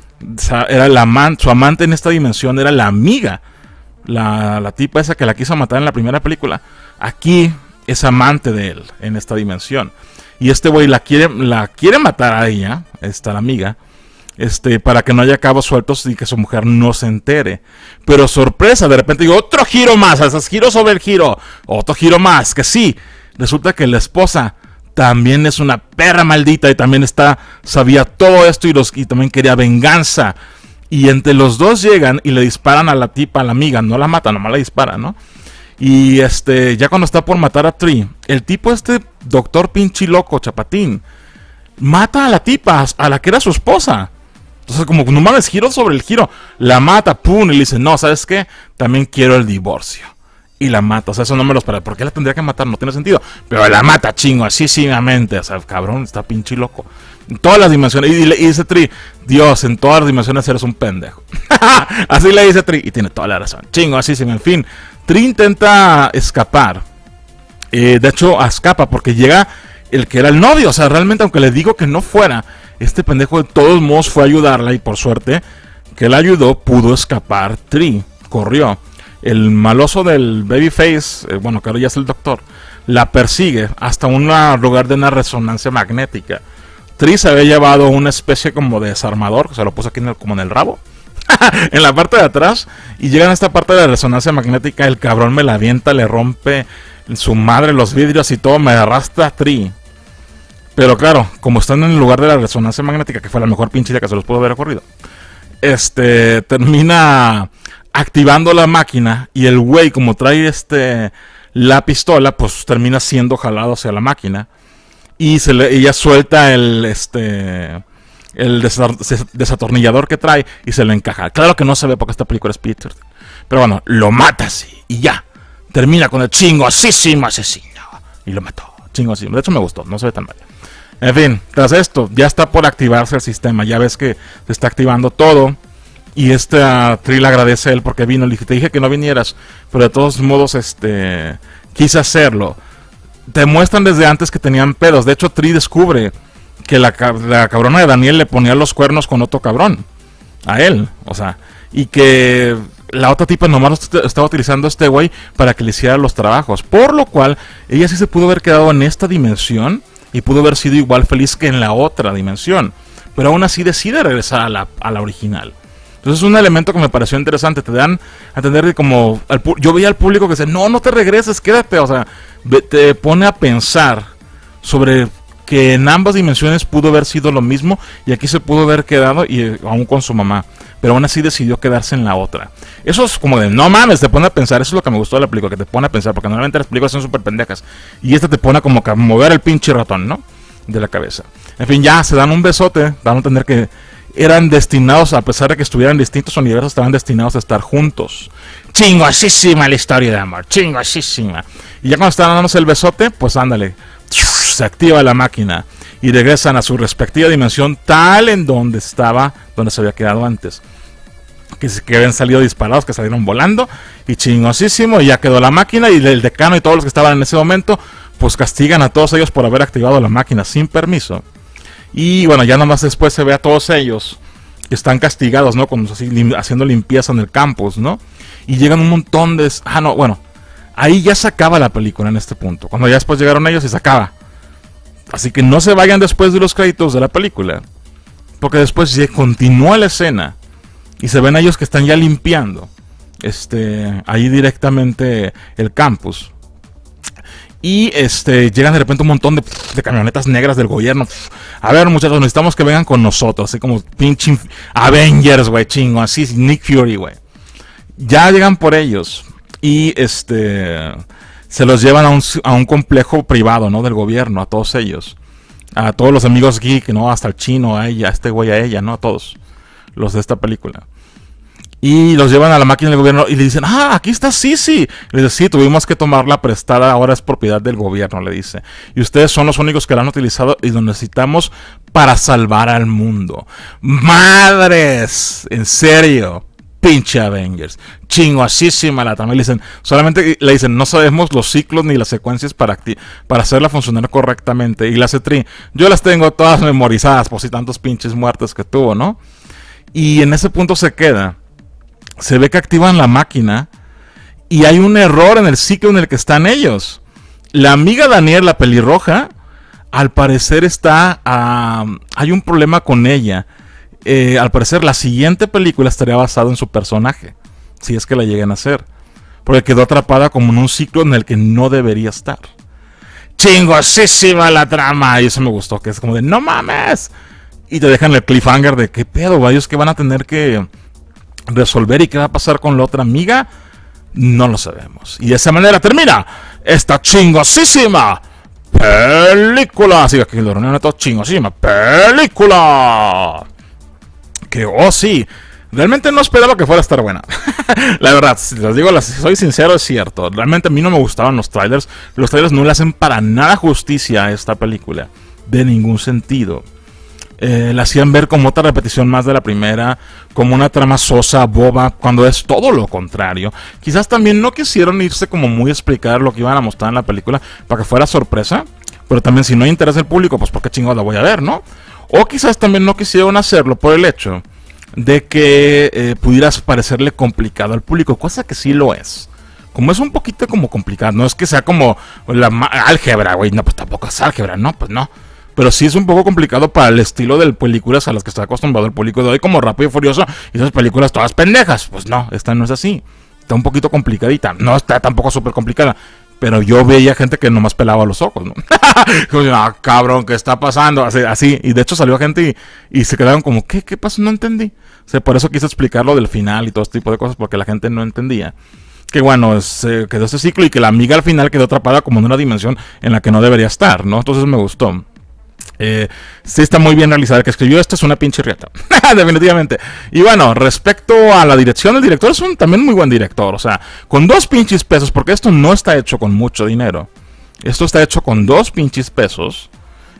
Era el amante, su amante en esta dimensión era la amiga. La, la tipa esa que la quiso matar en la primera película. Aquí es amante de él en esta dimensión. Y este güey la quiere, la quiere matar a ella, esta la amiga. Este, para que no haya cabos sueltos y que su mujer no se entere. Pero sorpresa, de repente digo, otro giro más, esos giros sobre el giro. Otro giro más, que sí. Resulta que la esposa también es una perra maldita y también está, sabía todo esto y, los, y también quería venganza. Y entre los dos llegan y le disparan a la tipa, a la amiga, no la matan, nomás la disparan, ¿no? Y este, ya cuando está por matar a Tri, el tipo este doctor pinche loco, chapatín, mata a la tipa, a la que era su esposa. O Entonces, como, no mames, giro sobre el giro. La mata, pum, y le dice, no, ¿sabes qué? También quiero el divorcio. Y la mata, o sea, eso no me lo esperaba. ¿Por qué la tendría que matar? No tiene sentido. Pero la mata chingosísimamente. O sea, cabrón, está pinche loco. En todas las dimensiones. Y, y, y dice Tree, Dios, en todas las dimensiones eres un pendejo. Así le dice Tree. Y tiene toda la razón. Chingosísimo. En fin, Tree intenta escapar. Eh, de hecho, escapa porque llega el que era el novio. O sea, realmente, aunque le digo que no fuera, este pendejo de todos modos fue a ayudarla. Y por suerte, que la ayudó, pudo escapar Tree. Corrió. El maloso del Babyface, eh, bueno, que ahora ya es el doctor, la persigue hasta un lugar de una resonancia magnética. Tris había llevado una especie como de desarmador, que se lo puso aquí en el, como en el rabo, en la parte de atrás, y llegan a esta parte de la resonancia magnética, el cabrón me la avienta, le rompe su madre los vidrios y todo, me arrastra a Tree. Pero claro, como están en el lugar de la resonancia magnética, que fue la mejor pinche idea que se los pudo haber ocurrido, este, termina activando la máquina y el güey, como trae este la pistola, pues termina siendo jalado hacia la máquina y se le, ella suelta el este el desatornillador que trae y se le encaja. Claro que no se ve porque esta película es Peter, pero bueno, lo mata así y ya termina con el chingosísimo asesino y lo mató, chingosísimo. De hecho me gustó, no se ve tan mal. En fin, tras esto ya está por activarse el sistema, ya ves que se está activando todo. Y este uh, Tree le agradece a él porque vino. Le dije, te dije que no vinieras, pero de todos modos este quise hacerlo. Te muestran desde antes que tenían pedos. De hecho, Tree descubre que la, la cabrona de Daniel le ponía los cuernos con otro cabrón a él. O sea, y que la otra tipa nomás estaba utilizando a este güey para que le hiciera los trabajos. Por lo cual, ella sí se pudo haber quedado en esta dimensión y pudo haber sido igual feliz que en la otra dimensión. Pero aún así decide regresar a la, a la original. Entonces es un elemento que me pareció interesante. Te dan a entender que como al, yo veía al público que dice, no, no te regreses, quédate. O sea, te pone a pensar sobre que en ambas dimensiones pudo haber sido lo mismo y aquí se pudo haber quedado y aún con su mamá. Pero aún así decidió quedarse en la otra. Eso es como de, no mames, te pone a pensar. Eso es lo que me gustó de la película, que te pone a pensar. Porque normalmente las películas son súper pendejas. Y esta te pone como que a mover el pinche ratón, ¿no? De la cabeza. En fin, ya se dan un besote. Dan a entender que eran destinados, a pesar de que estuvieran en distintos universos, estaban destinados a estar juntos. Chingosísima la historia de amor, chingosísima. Y ya cuando estaban dándose el besote, pues ándale, se activa la máquina y regresan a su respectiva dimensión, tal en donde estaba, donde se había quedado antes. Que, que habían salido disparados, que salieron volando, y chingosísimo, y ya quedó la máquina, y el decano y todos los que estaban en ese momento, pues castigan a todos ellos por haber activado la máquina sin permiso. Y bueno, ya nomás después se ve a todos ellos que están castigados, ¿no? Como así, lim haciendo limpieza en el campus, ¿no? Y llegan un montón de... Ah, no, bueno. Ahí ya se acaba la película en este punto. Cuando ya después llegaron ellos y se acaba. Así que no se vayan después de los créditos de la película. Porque después se continúa la escena. Y se ven a ellos que están ya limpiando. Este... Ahí directamente el campus. Y este llegan de repente un montón de, de camionetas negras del gobierno. A ver, muchachos, necesitamos que vengan con nosotros. Así como pinche Avengers, güey, chingo. Así, Nick Fury, güey. Ya llegan por ellos. Y este se los llevan a un, a un complejo privado, ¿no? Del gobierno, a todos ellos. A todos los amigos geek, ¿no? Hasta el chino, a ella, a este güey, a ella, ¿no? A todos los de esta película. Y los llevan a la máquina del gobierno y le dicen, ah, aquí está Sisi. Le dice, sí, tuvimos que tomarla prestada, ahora es propiedad del gobierno, le dice. Y ustedes son los únicos que la han utilizado y lo necesitamos para salvar al mundo. ¡Madres! En serio. Pinche Avengers. Chingosísima la trama. Le dicen, solamente le dicen, no sabemos los ciclos ni las secuencias para, para hacerla funcionar correctamente. Y la hace Tree, yo las tengo todas memorizadas por si tantos pinches muertes que tuvo, ¿no? Y en ese punto se queda. Se ve que activan la máquina y hay un error en el ciclo en el que están ellos. La amiga Daniel, la pelirroja, al parecer está... Uh, hay un problema con ella. Eh, al parecer la siguiente película estaría basada en su personaje, si es que la llegan a hacer. Porque quedó atrapada como en un ciclo en el que no debería estar. Chingosísima la trama. Y eso me gustó, que es como de no mames. Y te dejan el cliffhanger de qué pedo, ellos que van a tener que resolver y qué va a pasar con la otra amiga, no lo sabemos. Y de esa manera termina esta chingosísima película. Así que aquí lo reúnen todo chingosísima película. que, oh sí, realmente no esperaba que fuera a estar buena. La verdad, si les digo, si soy sincero, es cierto. Realmente a mí no me gustaban los trailers. Los trailers no le hacen para nada justicia a esta película. De ningún sentido. Eh, la hacían ver como otra repetición más de la primera, como una trama sosa, boba, cuando es todo lo contrario. Quizás también no quisieron irse como muy a explicar lo que iban a mostrar en la película para que fuera sorpresa, pero también si no hay interés del público, pues por qué chingados la voy a ver, ¿no? O quizás también no quisieron hacerlo por el hecho de que eh, pudieras parecerle complicado al público, cosa que sí lo es. Como es un poquito como complicado, no es que sea como la álgebra, güey, no, pues tampoco es álgebra, no, pues no. Pero sí es un poco complicado para el estilo de películas a las que está acostumbrado el público de hoy, como Rápido y Furioso, y esas películas todas pendejas. Pues no, esta no es así. Está un poquito complicadita. No está tampoco súper complicada. Pero yo veía gente que nomás pelaba los ojos, ¿no? Como, ah, cabrón, ¿qué está pasando? Así, así. Y de hecho salió gente y, y se quedaron como, ¿qué? ¿Qué pasó? No entendí. O sea, por eso quise explicar lo del final y todo este tipo de cosas, porque la gente no entendía. Que bueno, se quedó ese ciclo y que la amiga al final quedó atrapada como en una dimensión en la que no debería estar, ¿no? Entonces me gustó. Eh, sí está muy bien realizada. El que escribió esto es una pinche riata. Definitivamente. Y bueno, respecto a la dirección, el director es un también muy buen director. O sea, con dos pinches pesos, porque esto no está hecho con mucho dinero. Esto está hecho con dos pinches pesos.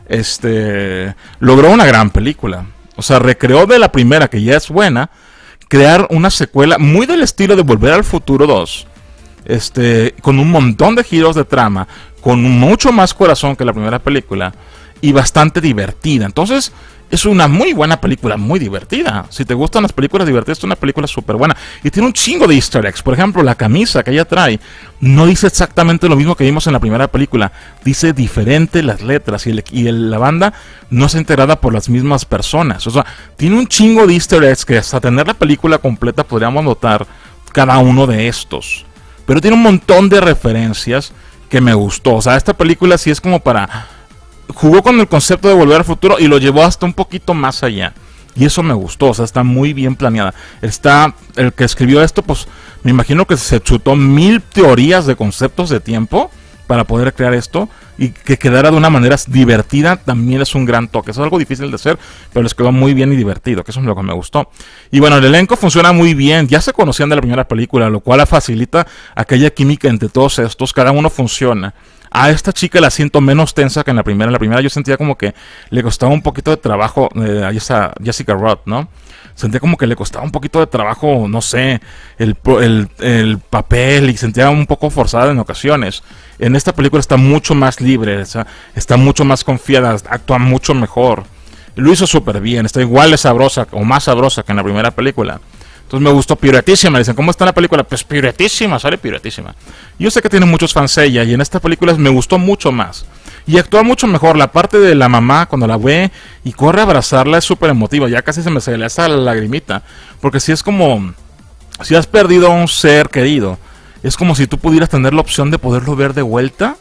Este logró una gran película. O sea, recreó de la primera, que ya es buena, crear una secuela muy del estilo de Volver al Futuro dos. Este, con un montón de giros de trama, con mucho más corazón que la primera película. Y bastante divertida. Entonces es una muy buena película, muy divertida. Si te gustan las películas divertidas, es una película súper buena. Y tiene un chingo de easter eggs. Por ejemplo, la camisa que ella trae no dice exactamente lo mismo que vimos en la primera película. Dice diferente las letras. Y, el, y el, la banda no es integrada por las mismas personas. O sea, tiene un chingo de easter eggs que hasta tener la película completa podríamos notar cada uno de estos. Pero tiene un montón de referencias que me gustó. O sea, esta película sí es como para... Jugó con el concepto de Volver al Futuro y lo llevó hasta un poquito más allá. Y eso me gustó, o sea, está muy bien planeada. Está, el que escribió esto, pues, me imagino que se chutó mil teorías de conceptos de tiempo para poder crear esto. Y que quedara de una manera divertida también es un gran toque. Eso es algo difícil de hacer, pero les quedó muy bien y divertido, que eso es lo que me gustó. Y bueno, el elenco funciona muy bien. Ya se conocían de la primera película, lo cual facilita aquella química entre todos estos. Cada uno funciona. A esta chica la siento menos tensa que en la primera. En la primera yo sentía como que le costaba un poquito de trabajo eh, a esa Jessica Roth, ¿no? Sentía como que le costaba un poquito de trabajo, no sé, el, el, el papel, y sentía un poco forzada en ocasiones. En esta película está mucho más libre, o sea, está mucho más confiada, actúa mucho mejor. Lo hizo súper bien, está igual de sabrosa o más sabrosa que en la primera película. Entonces me gustó, piruetísima. Dicen, ¿cómo está la película? Pues piruetísima, sale piruetísima. Yo sé que tiene muchos fans ella, y en esta película me gustó mucho más. Y actúa mucho mejor. La parte de la mamá, cuando la ve y corre a abrazarla, es súper emotiva. Ya casi se me sale esa lagrimita. Porque si es como, si has perdido a un ser querido, es como si tú pudieras tener la opción de poderlo ver de vuelta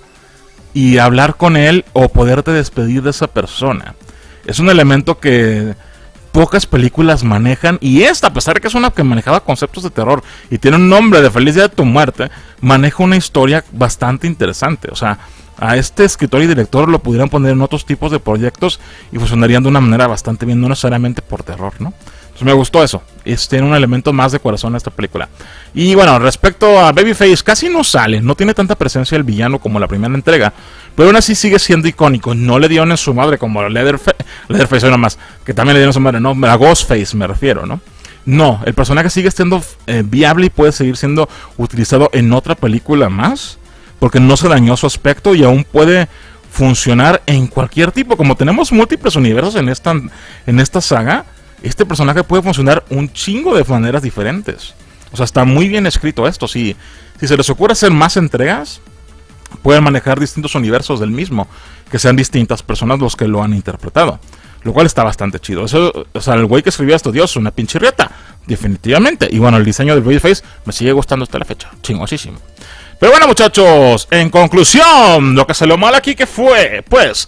y hablar con él, o poderte despedir de esa persona. Es un elemento que pocas películas manejan, y esta, a pesar de que es una que manejaba conceptos de terror y tiene un nombre de Feliz Día de tu Muerte, maneja una historia bastante interesante. O sea, a este escritor y director lo pudieran poner en otros tipos de proyectos y funcionarían de una manera bastante bien, no necesariamente por terror, ¿no? Entonces me gustó eso. Es, tiene un elemento más de corazón esta película. Y bueno, respecto a Babyface, casi no sale, no tiene tanta presencia el villano como la primera entrega, pero aún así sigue siendo icónico. No le dieron en su madre como Leatherface, Leatherface hoy nomás, que también le dieron en su madre, no, a Ghostface me refiero, ¿no? No, el personaje sigue siendo eh, viable y puede seguir siendo utilizado en otra película más, porque no se dañó su aspecto y aún puede funcionar en cualquier tipo. Como tenemos múltiples universos en esta, en esta saga, este personaje puede funcionar un chingo de maneras diferentes. O sea, está muy bien escrito esto. Si, si se les ocurre hacer más entregas, pueden manejar distintos universos del mismo, que sean distintas personas los que lo han interpretado, lo cual está bastante chido. Eso, o sea, el güey que escribió esto, Dios, una pinche riata, definitivamente. Y bueno, el diseño del Babyface me sigue gustando hasta la fecha, chingosísimo. Pero bueno, muchachos, en conclusión, lo que salió mal aquí, que fue, pues,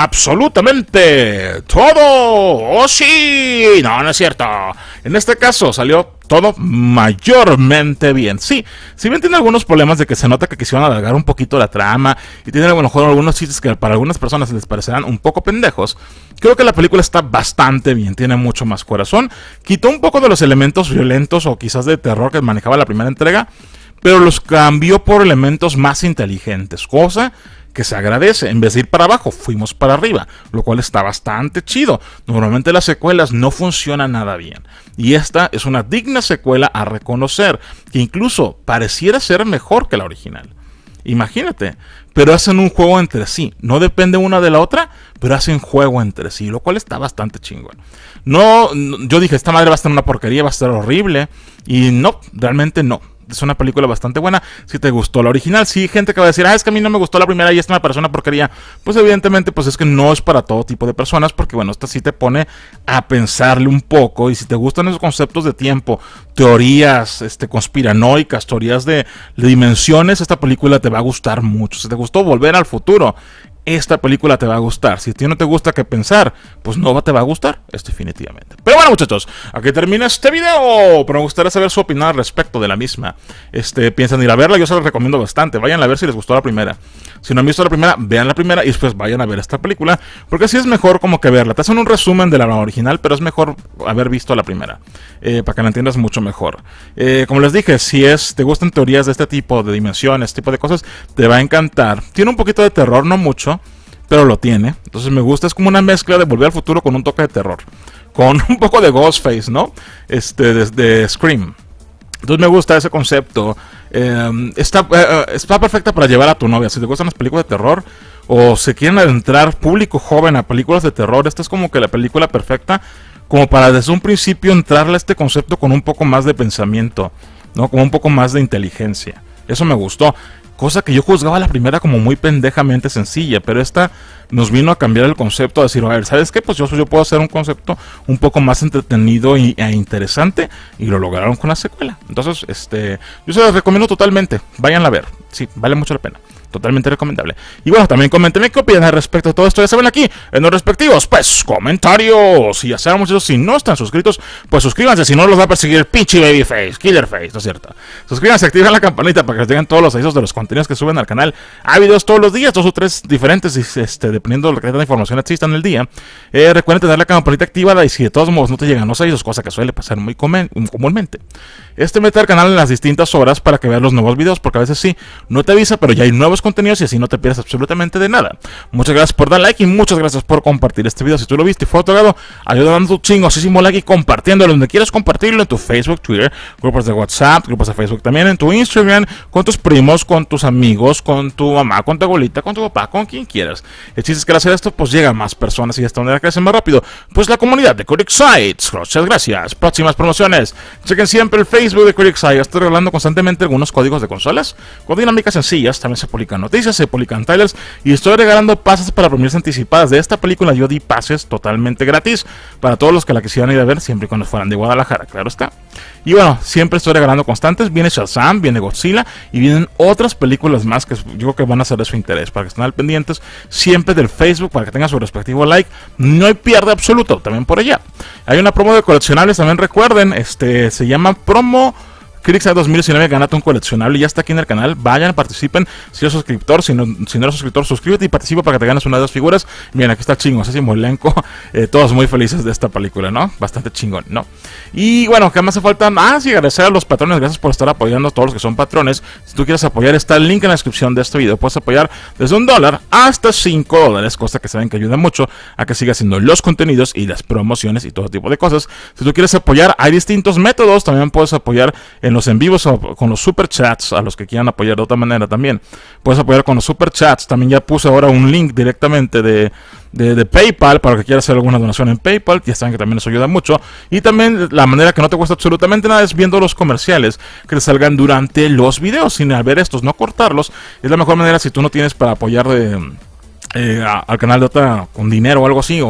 absolutamente todo. ¡Oh, sí! No, no es cierto. En este caso salió todo mayormente bien. Sí, si bien tiene algunos problemas de que se nota que quisieron alargar un poquito la trama y tiene a lo mejor algunos chistes que para algunas personas les parecerán un poco pendejos, creo que la película está bastante bien, tiene mucho más corazón. Quitó un poco de los elementos violentos o quizás de terror que manejaba la primera entrega, pero los cambió por elementos más inteligentes, cosa que se agradece. En vez de ir para abajo, fuimos para arriba, lo cual está bastante chido. Normalmente las secuelas no funcionan nada bien, y esta es una digna secuela a reconocer, que incluso pareciera ser mejor que la original. Imagínate, pero hacen un juego entre sí, no depende una de la otra, pero hacen juego entre sí, lo cual está bastante chingón. No, yo dije, esta madre va a estar una porquería, va a estar horrible, y no, realmente no. Es una película bastante buena. Si te gustó la original, sí, gente que va a decir, ah, es que a mí no me gustó la primera y esta me pareció una porquería. Pues evidentemente, pues es que no es para todo tipo de personas, porque bueno, esta sí te pone a pensarle un poco. Y si te gustan esos conceptos de tiempo, teorías este, conspiranoicas, teorías de, de dimensiones, esta película te va a gustar mucho. Si te gustó Volver al Futuro, esta película te va a gustar. Si a ti no te gusta qué pensar, pues no te va a gustar, es definitivamente. Pero bueno, muchachos, aquí termina este video, pero me gustaría saber su opinión al respecto de la misma. Este, piensan ir a verla, yo se los recomiendo bastante. Vayan a ver si les gustó la primera. Si no han visto la primera, vean la primera y después vayan a ver esta película, porque así es mejor como que verla. Te hacen un resumen de la original, pero es mejor haber visto la primera, eh, para que la entiendas mucho mejor. Eh, como les dije, si es, te gustan teorías de este tipo, de dimensiones, este tipo de cosas, te va a encantar. Tiene un poquito de terror, no mucho, pero lo tiene. Entonces me gusta, es como una mezcla de Volver al Futuro con un toque de terror, con un poco de Ghostface, ¿no? Este, de, de Scream. Entonces me gusta ese concepto. Eh, está, eh, está perfecta para llevar a tu novia. Si te gustan las películas de terror o se quieren adentrar público joven a películas de terror, esta es como que la película perfecta como para desde un principio entrarle a este concepto con un poco más de pensamiento, ¿no? Con un poco más de inteligencia. Eso me gustó. Cosa que yo juzgaba la primera como muy pendejamente sencilla, pero esta nos vino a cambiar el concepto, a decir, a ver, ¿sabes qué? Pues yo, yo puedo hacer un concepto un poco más entretenido y, e interesante, y lo lograron con la secuela. Entonces, este, yo se los recomiendo totalmente, vayan a ver, sí, vale mucho la pena. Totalmente recomendable. Y bueno, también coméntenme qué opinan al respecto de todo esto. Ya saben aquí en los respectivos, pues, comentarios. Y ya saben, muchachos, si no están suscritos, pues suscríbanse. Si no, los va a perseguir el pinche Babyface, Killerface, ¿no es cierto? Suscríbanse, activen la campanita para que les lleguen todos los avisos de los contenidos que suben al canal. Hay videos todos los días, dos o tres diferentes, este, dependiendo de la cantidad de información exista en el día. Eh, recuerden tener la campanita activada y si de todos modos no te llegan los avisos, cosa que suele pasar muy comúnmente. Este mete al canal en las distintas horas para que veas los nuevos videos, porque a veces sí, no te avisa, pero ya hay nuevos contenidos y así no te pierdes absolutamente de nada. Muchas gracias por dar like y muchas gracias por compartir este video. Si tú lo viste y fue otorgado, ayuda dando tu chingosísimo like y compartiéndolo donde quieras compartirlo, en tu Facebook, Twitter, grupos de WhatsApp, grupos de Facebook también, en tu Instagram, con tus primos, con tus amigos, con tu mamá, con tu abuelita, con tu papá, con quien quieras. El chiste es que al hacer esto, pues llega a más personas y de esta manera crece más rápido, pues la comunidad de CriticSites. Muchas gracias. Próximas promociones. Chequen siempre el Facebook de CriticSites. Estoy regalando constantemente algunos códigos de consolas con dinámicas sencillas. También se publican noticias, se publican trailers y estoy regalando pases para premieres anticipadas de esta película. Yo di pases totalmente gratis para todos los que la quisieran ir a ver, siempre y cuando fueran de Guadalajara, claro está. Y bueno, siempre estoy regalando constantes. Viene Shazam, viene Godzilla y vienen otras películas más que yo creo que van a ser de su interés, para que estén al pendientes siempre del Facebook, para que tengan su respectivo like. No hay pierde absoluto, también por allá. Hay una promo de coleccionables, también recuerden, este se llama promo CriticSites dos mil diecinueve, gánate un coleccionable y ya está aquí en el canal. Vayan, participen. Si eres suscriptor, si no, si no eres suscriptor, suscríbete y participa para que te ganes una de las figuras. Miren, aquí está el chingosísimo elenco. Eh, todos muy felices de esta película, ¿no? Bastante chingón, ¿no? Y bueno, ¿qué más hace falta? Ah, sí, agradecer a los patrones. Gracias por estar apoyando a todos los que son patrones. Si tú quieres apoyar, está el link en la descripción de este video. Puedes apoyar desde un dólar hasta cinco dólares, cosa que saben que ayuda mucho a que siga haciendo los contenidos y las promociones y todo tipo de cosas. Si tú quieres apoyar, hay distintos métodos. También puedes apoyar en los en vivos o con los superchats, a los que quieran apoyar de otra manera también. Puedes apoyar con los superchats. También ya puse ahora un link directamente de, de, de PayPal para que quieras hacer alguna donación en PayPal. Ya saben que también eso ayuda mucho. Y también la manera que no te cuesta absolutamente nada es viendo los comerciales que te salgan durante los videos, sin ver estos, no cortarlos. Es la mejor manera si tú no tienes para apoyar de... Eh, a, al canal de otra con dinero o algo así, o,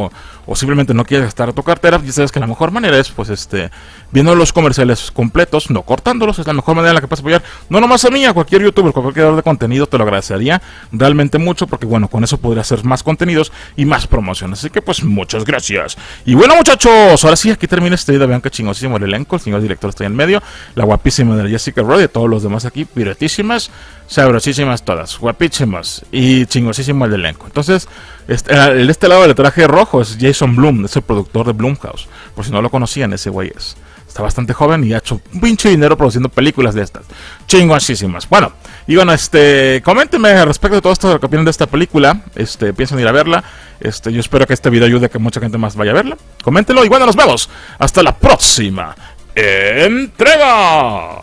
o simplemente no quieres gastar tu cartera, ya sabes que la mejor manera es pues este viendo los comerciales completos, no cortándolos. Es la mejor manera en la que puedes apoyar no nomás a mí, a cualquier youtuber, cualquier creador de contenido. Te lo agradecería realmente mucho, porque bueno, con eso podría hacer más contenidos y más promociones. Así que pues muchas gracias. Y bueno, muchachos, ahora sí, aquí termina este video. Vean que chingosísimo el elenco, el señor director está ahí en medio, la guapísima de la Jessica Roy, de todos los demás aquí, piretísimas, sabrosísimas todas, guapísimas, y chingosísimo el elenco. Entonces, este, el este lado del traje rojo es Jason Blum, es el productor de Blumhouse. Por si no lo conocían, ese güey es está bastante joven y ha hecho un pinche dinero produciendo películas de estas chingosísimas. Bueno, y bueno, este, coméntenme respecto de todo esto, lo que opinan de esta película. Este, piensan ir a verla. Este, yo espero que este video ayude a que mucha gente más vaya a verla. Coméntenlo y bueno, nos vemos hasta la próxima entrega.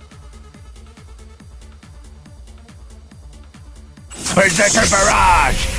Berserker Barrage!